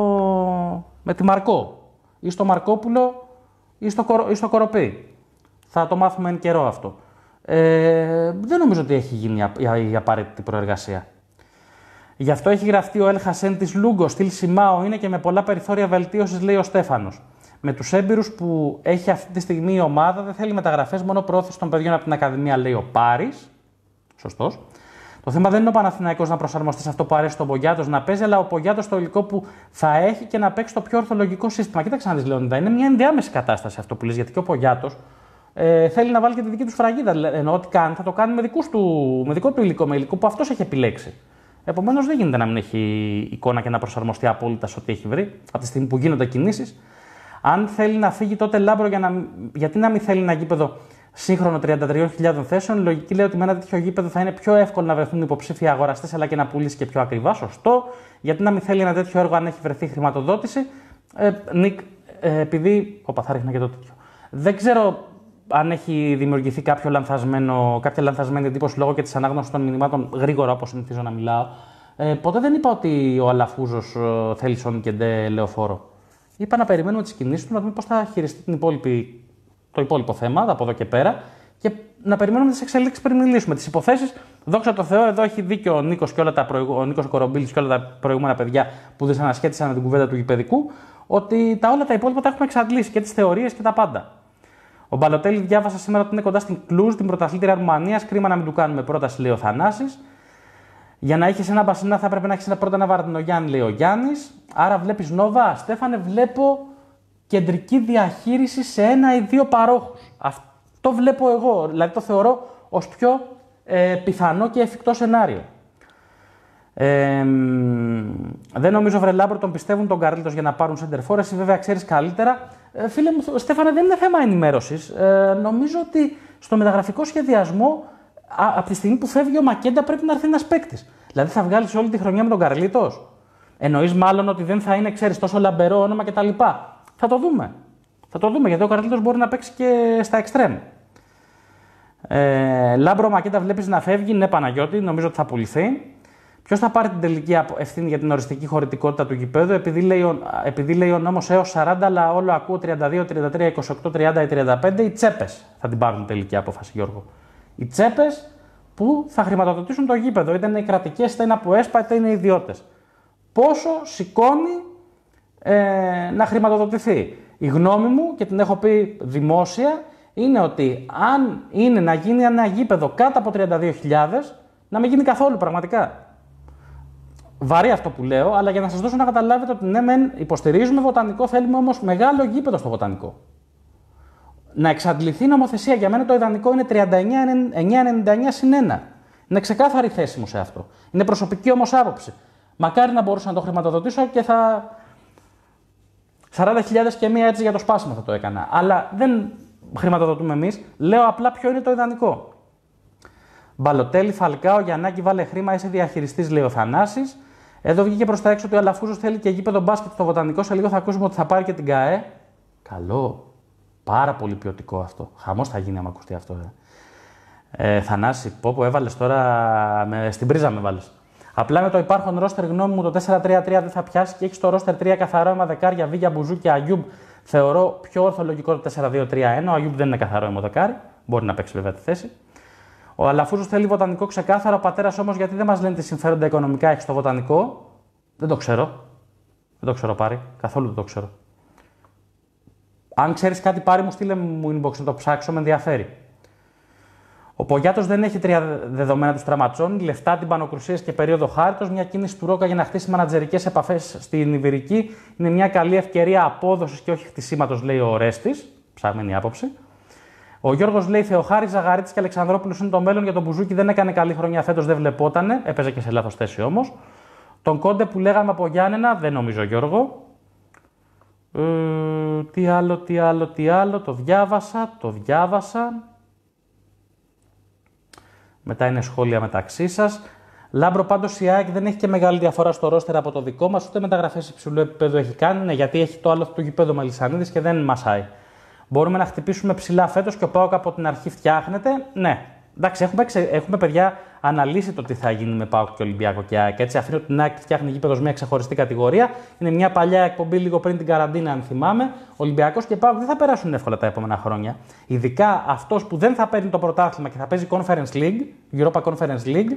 με τη Μαρκό. Ή στο Μαρκόπουλο ή στο, κορο, ή στο Κοροπή. Θα το μάθουμε εν καιρό αυτό. Ε, δεν νομίζω ότι έχει γίνει η, η απαραίτητη προεργασία. Γι' αυτό έχει γραφτεί ο Ελ Χασέν της Λούγκο, στυλ Σιμάο, είναι και με πολλά περιθώρια βελτίωσης, λέει ο Στέφανος. Με τους έμπειρους που έχει αυτή τη στιγμή η ομάδα, δεν θέλει μεταγραφές, μόνο πρόθεση των παιδιών από την Ακαδημία, λέει ο Πάρης. Σωστός. Το θέμα δεν είναι ο Παναθηναϊκός να προσαρμοστεί σε αυτό που αρέσει στον Πογιάτος να παίζει, αλλά ο Πογιάτος το υλικό που θα έχει και να παίξει το πιο ορθολογικό σύστημα. Κοίταξε να δεις, Λεωνίδα, είναι μια ενδιάμεση κατάσταση αυτό που λες, γιατί και ο Πογιάτος ε, θέλει να βάλει και τη δική του σφραγίδα. Ενώ ό,τι κάνει θα το κάνει με, του, με δικό του υλικό, με υλικό που αυτός έχει επιλέξει. Επομένως δεν γίνεται να μην έχει εικόνα και να προσαρμοστεί απόλυτα σε ό,τι έχει βρει από τη στιγμή που γίνονται κινήσεις. Αν θέλει να φύγει τότε Λάμπρο, για να, γιατί να μην θέλει ένα γήπεδο σύγχρονο τριάντα τρεις χιλιάδες θέσεων, η λογική λέει ότι με ένα τέτοιο γήπεδο θα είναι πιο εύκολο να βρεθούν υποψήφοι αγοραστές, αλλά και να πουλήσει και πιο ακριβά. Σωστό. Γιατί να μην θέλει ένα τέτοιο έργο αν έχει βρεθεί χρηματοδότηση. Ε, Νικ, ε, επειδή. Οπα, θα ρίχνα και το τέτοιο. Δεν ξέρω αν έχει δημιουργηθεί κάποιο λανθασμένο, κάποια λανθασμένη εντύπωση λόγω και τη ανάγνωση των μηνυμάτων γρήγορα, όπως συνηθίζω να μιλάω. Ε, ποτέ δεν είπα ότι ο Αλαφούζος ε, θέλει Σόνι και Ντε λεωφόρο. Είπα να περιμένουμε τις κινήσεις του, να δούμε πώς θα χειριστεί την υπόλοιπη. Το υπόλοιπο θέμα από εδώ και πέρα και να περιμένουμε τις εξελίξεις πριν μιλήσουμε. Τις υποθέσεις, δόξα τω Θεώ, εδώ έχει δίκιο ο Νίκος και όλα τα προηγου... ο Νίκος Κορομπίλης και όλα τα προηγούμενα παιδιά που δυσανασχέτησαν με την κουβέντα του γηπεδικού, ότι τα όλα τα υπόλοιπα τα έχουμε εξαντλήσει και τις θεωρίες και τα πάντα. Ο Μπαλοτέλη διάβασα σήμερα ότι είναι κοντά στην Κλουζ, την πρωταθλήτρια Ρουμανίας. Κρίμα να μην του κάνουμε πρόταση, λέει ο Θανάσης. Για να έχει ένα Μπασινά θα πρέπει να έχει πρώτα ένα Βαρδινογιάννη, λέει ο Γιάννης. Άρα βλέπει Νόβα. Στέφανε, βλέπω κεντρική διαχείριση σε ένα ή δύο παρόχους. Αυτό βλέπω εγώ, δηλαδή το θεωρώ ως πιο ε, πιθανό και εφικτό σενάριο. Ε, δεν νομίζω, βρε Λάμπρο, τον πιστεύουν τον Καρλίτος για να πάρουν center for. Εσύ βέβαια ξέρεις καλύτερα. Ε, φίλε μου, Στέφανε, δεν είναι θέμα ενημέρωσης. Ε, νομίζω ότι στο μεταγραφικό σχεδιασμό, α, από τη στιγμή που φεύγει ο Μακέντα, πρέπει να έρθει ένας παίκτης. Δηλαδή θα βγάλεις όλη τη χρονιά με τον Καρλίτος. Εννοείς μάλλον ότι δεν θα είναι, ξέρεις, τόσο λαμπερό όνομα κτλ. Θα το δούμε. Θα το δούμε, γιατί ο Καρλίτος μπορεί να παίξει και στα εξτρέμ. Ε, Λάμπρο Μακέντα βλέπεις να φεύγει. Ναι, Παναγιώτη, νομίζω ότι θα πουληθεί. Ποιος θα πάρει την τελική ευθύνη για την οριστική χωρητικότητα του γηπέδου, επειδή λέει, ο, επειδή λέει ο νόμος έως σαράντα, αλλά όλο ακούω τριάντα δύο, τριάντα τρία, είκοσι οκτώ, τριάντα ή τριάντα πέντε, οι τσέπες θα την πάρουν την τελική απόφαση, Γιώργο. Οι τσέπες που θα χρηματοδοτήσουν το γήπεδο, είτε είναι οι κρατικές, είτε είναι από ΕΣΠΑ, είτε είναι οι ιδιώτες. Πόσο σηκώνει ε, να χρηματοδοτηθεί. Η γνώμη μου, και την έχω πει δημόσια, είναι ότι αν είναι να γίνει ένα γήπεδο κάτω από τριάντα δύο χιλιάδες, να μην γίνει καθόλου πραγματικά. Βαρύ αυτό που λέω, αλλά για να σας δώσω να καταλάβετε ότι ναι, μεν υποστηρίζουμε βοτανικό, θέλουμε όμως μεγάλο γήπεδο στο βοτανικό. Να εξαντληθεί η νομοθεσία. Για μένα το ιδανικό είναι τριάντα εννιά ενενήντα εννιά συν ένα. Είναι ξεκάθαρη θέση μου σε αυτό. Είναι προσωπική όμως άποψη. Μακάρι να μπορούσα να το χρηματοδοτήσω και θα. σαράντα χιλιάδες και μία έτσι για το σπάσιμο θα το έκανα. Αλλά δεν χρηματοδοτούμε εμείς. Λέω απλά ποιο είναι το ιδανικό. Μπαλοτέλη, Φαλκάο, Γιαννάκη, βάλε χρήμα, είσαι διαχειριστής, λέει ο Θανάσης. Εδώ βγήκε προς τα έξω ότι ο Αλαφούζος θέλει και γήπεδο μπάσκετ στο βοτανικό. Σε λίγο θα ακούσουμε ότι θα πάρει και την ΚΑΕ. Καλό. Πάρα πολύ ποιοτικό αυτό. Χαμός θα γίνει άμα ακουστεί αυτό. Ε. Ε, Θανάση, πω που έβαλες τώρα. Με, στην πρίζα με βάλες. Απλά με το υπάρχον ρόστερ γνώμη μου το τέσσερα τρία τρία δεν θα πιάσει και έχει το ρόστερ τρία καθαρό αίμα δεκάρια, Βίγια, Μπουζού και Αγιούμπ. Θεωρώ πιο ορθολογικό το τέσσερα δύο τρία ένα. Ο Αγιούμπ δεν είναι καθαρό αίμα δεκάρι. Μπορεί να παίξει βέβαια τη θέση. Ο Αλαφούζος θέλει βοτανικό ξεκάθαρο. Ο πατέρας όμως γιατί δεν μας λένε τι συμφέροντα οικονομικά έχει στο βοτανικό. Δεν το ξέρω. Δεν το ξέρω πάρει. Καθόλου δεν το ξέρω. Αν ξέρεις κάτι πάρει μου, στείλε μου inbox να το ψάξω, με ενδιαφέρει. Ο Πογιάτος δεν έχει τρία δεδομένα του Στραματσόνη, λεφτά, την πανοκρουσίας και περίοδο χάριτος. Μια κίνηση του Ρόκα για να χτίσει μανατζερικές επαφές στην Ιβηρική είναι μια καλή ευκαιρία απόδοσης και όχι χτισήματος, λέει ο Ρέστης. Ψάχνει άποψη. Ο Γιώργος λέει: Θεοχάρης, Ζαγαρίτης και Αλεξανδρόπουλος είναι το μέλλον για τον Μπουζούκι. Δεν έκανε καλή χρονιά φέτος, δεν βλεπότανε. Έπαιζε και σε λάθος θέση όμως. Τον Κόντε που λέγαμε από Γιάννενα, δεν νομίζω, Γιώργο. Ε, τι άλλο, τι άλλο, τι άλλο. Το διάβασα, το διάβασα. Μετά είναι σχόλια μεταξύ σας. Λάμπρο, πάντως η ΑΕΚ δεν έχει και μεγάλη διαφορά στο ρόστερ από το δικό μας, ούτε μεταγραφές υψηλού επίπεδου έχει κάνει, ναι, γιατί έχει το άλλο του γηπέδου Μελισσανίδης και δεν μασάει. Μπορούμε να χτυπήσουμε ψηλά φέτος και ο ΠΑΟΚ από την αρχή φτιάχνεται. Ναι, εντάξει, έχουμε, έχουμε παιδιά αναλύσει το τι θα γίνει με ΠΑΟΚ και Ολυμπιακό και ΑΕΚ. Έτσι, αφήνω την ΑΕΚ φτιάχνει γήπεδο ως μια ξεχωριστή κατηγορία. Είναι μια παλιά εκπομπή λίγο πριν την καραντίνα, αν θυμάμαι. Ολυμπιακός και ΠΑΟΚ δεν θα περάσουν εύκολα τα επόμενα χρόνια. Ειδικά αυτός που δεν θα παίρνει το πρωτάθλημα και θα παίζει Conference League, Europa Conference League,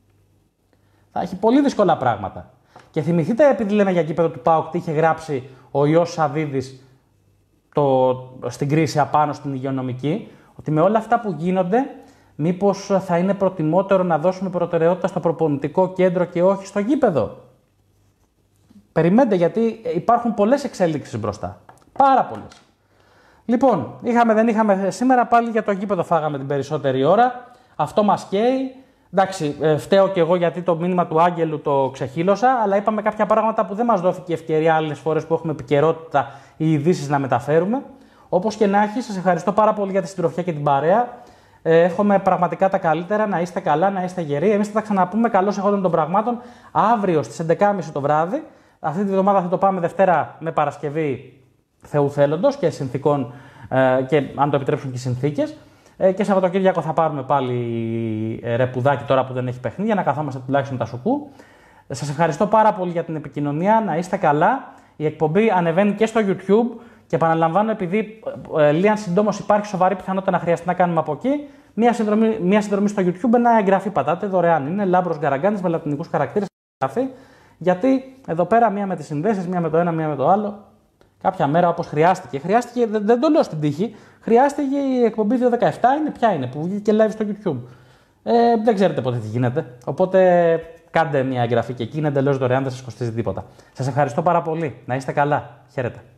θα έχει πολύ δύσκολα πράγματα. Και θυμηθείτε, επειδή λέμε για γήπεδο του ΠΑΟΚ, τι είχε γράψει ο Ιώσ Σαββίδης το, στην κρίση απάνω στην υγειονομική, ότι με όλα αυτά που γίνονται, μήπως θα είναι προτιμότερο να δώσουμε προτεραιότητα στο προπονητικό κέντρο και όχι στο γήπεδο. Περιμένετε, γιατί υπάρχουν πολλές εξέλιξεις μπροστά. Πάρα πολλές. Λοιπόν, είχαμε, δεν είχαμε σήμερα, πάλι για το γήπεδο φάγαμε την περισσότερη ώρα. Αυτό μας καίει. Εντάξει, φταίω και εγώ γιατί το μήνυμα του Άγγελου το ξεχύλωσα, αλλά είπαμε κάποια πράγματα που δεν μας δόθηκε ευκαιρία άλλες φορές που έχουμε επικαιρότητα ή ειδήσεις να μεταφέρουμε. Όπως και να έχει, σας ευχαριστώ πάρα πολύ για τη συντροφιά και την παρέα. Ε, εύχομαι πραγματικά τα καλύτερα, να είστε καλά, να είστε γεροί. Εμείς θα τα ξαναπούμε καλώς εχόντων των πραγμάτων αύριο στις έντεκα και μισή το βράδυ. Αυτή τη βδομάδα θα το πάμε Δευτέρα με Παρασκευή Θεού θέλοντος και συνθήκων ε, και αν το επιτρέψουν και οι συνθήκες. Ε, και Σαββατοκύριακο θα πάρουμε πάλι ε, ρεπουδάκι τώρα που δεν έχει παιχνίδια, να καθόμαστε τουλάχιστον τα σουκού. Ε, σας ευχαριστώ πάρα πολύ για την επικοινωνία, να είστε καλά. Η εκπομπή ανεβαίνει και στο YouTube και επαναλαμβάνω, επειδή ε, λίγαν συντόμως υπάρχει σοβαρή πιθανότητα να χρειαστεί να κάνουμε από εκεί, μία συνδρομή, μία συνδρομή στο YouTube, ένα εγγραφή πατάτε, δωρεάν είναι, Λάμπρος Γκαραγκάνης με λατινικούς χαρακτήρες, εγγραφή, γιατί εδώ πέρα μία με τις συνδέσεις, μία με το ένα, μία με το άλλο. Κάποια μέρα όπως χρειάστηκε, χρειάστηκε, δεν, δεν το λέω στην τύχη, χρειάστηκε η εκπομπή δύο δεκαεπτά, είναι ποια είναι, που βγήκε live στο YouTube. Ε, δεν ξέρετε πότε τι γίνεται, οπότε κάντε μια εγγραφή και εκεί, είναι εντελώς δωρεάν, δεν σας κοστίζει τίποτα. Σας ευχαριστώ πάρα πολύ, να είστε καλά, χαίρετε.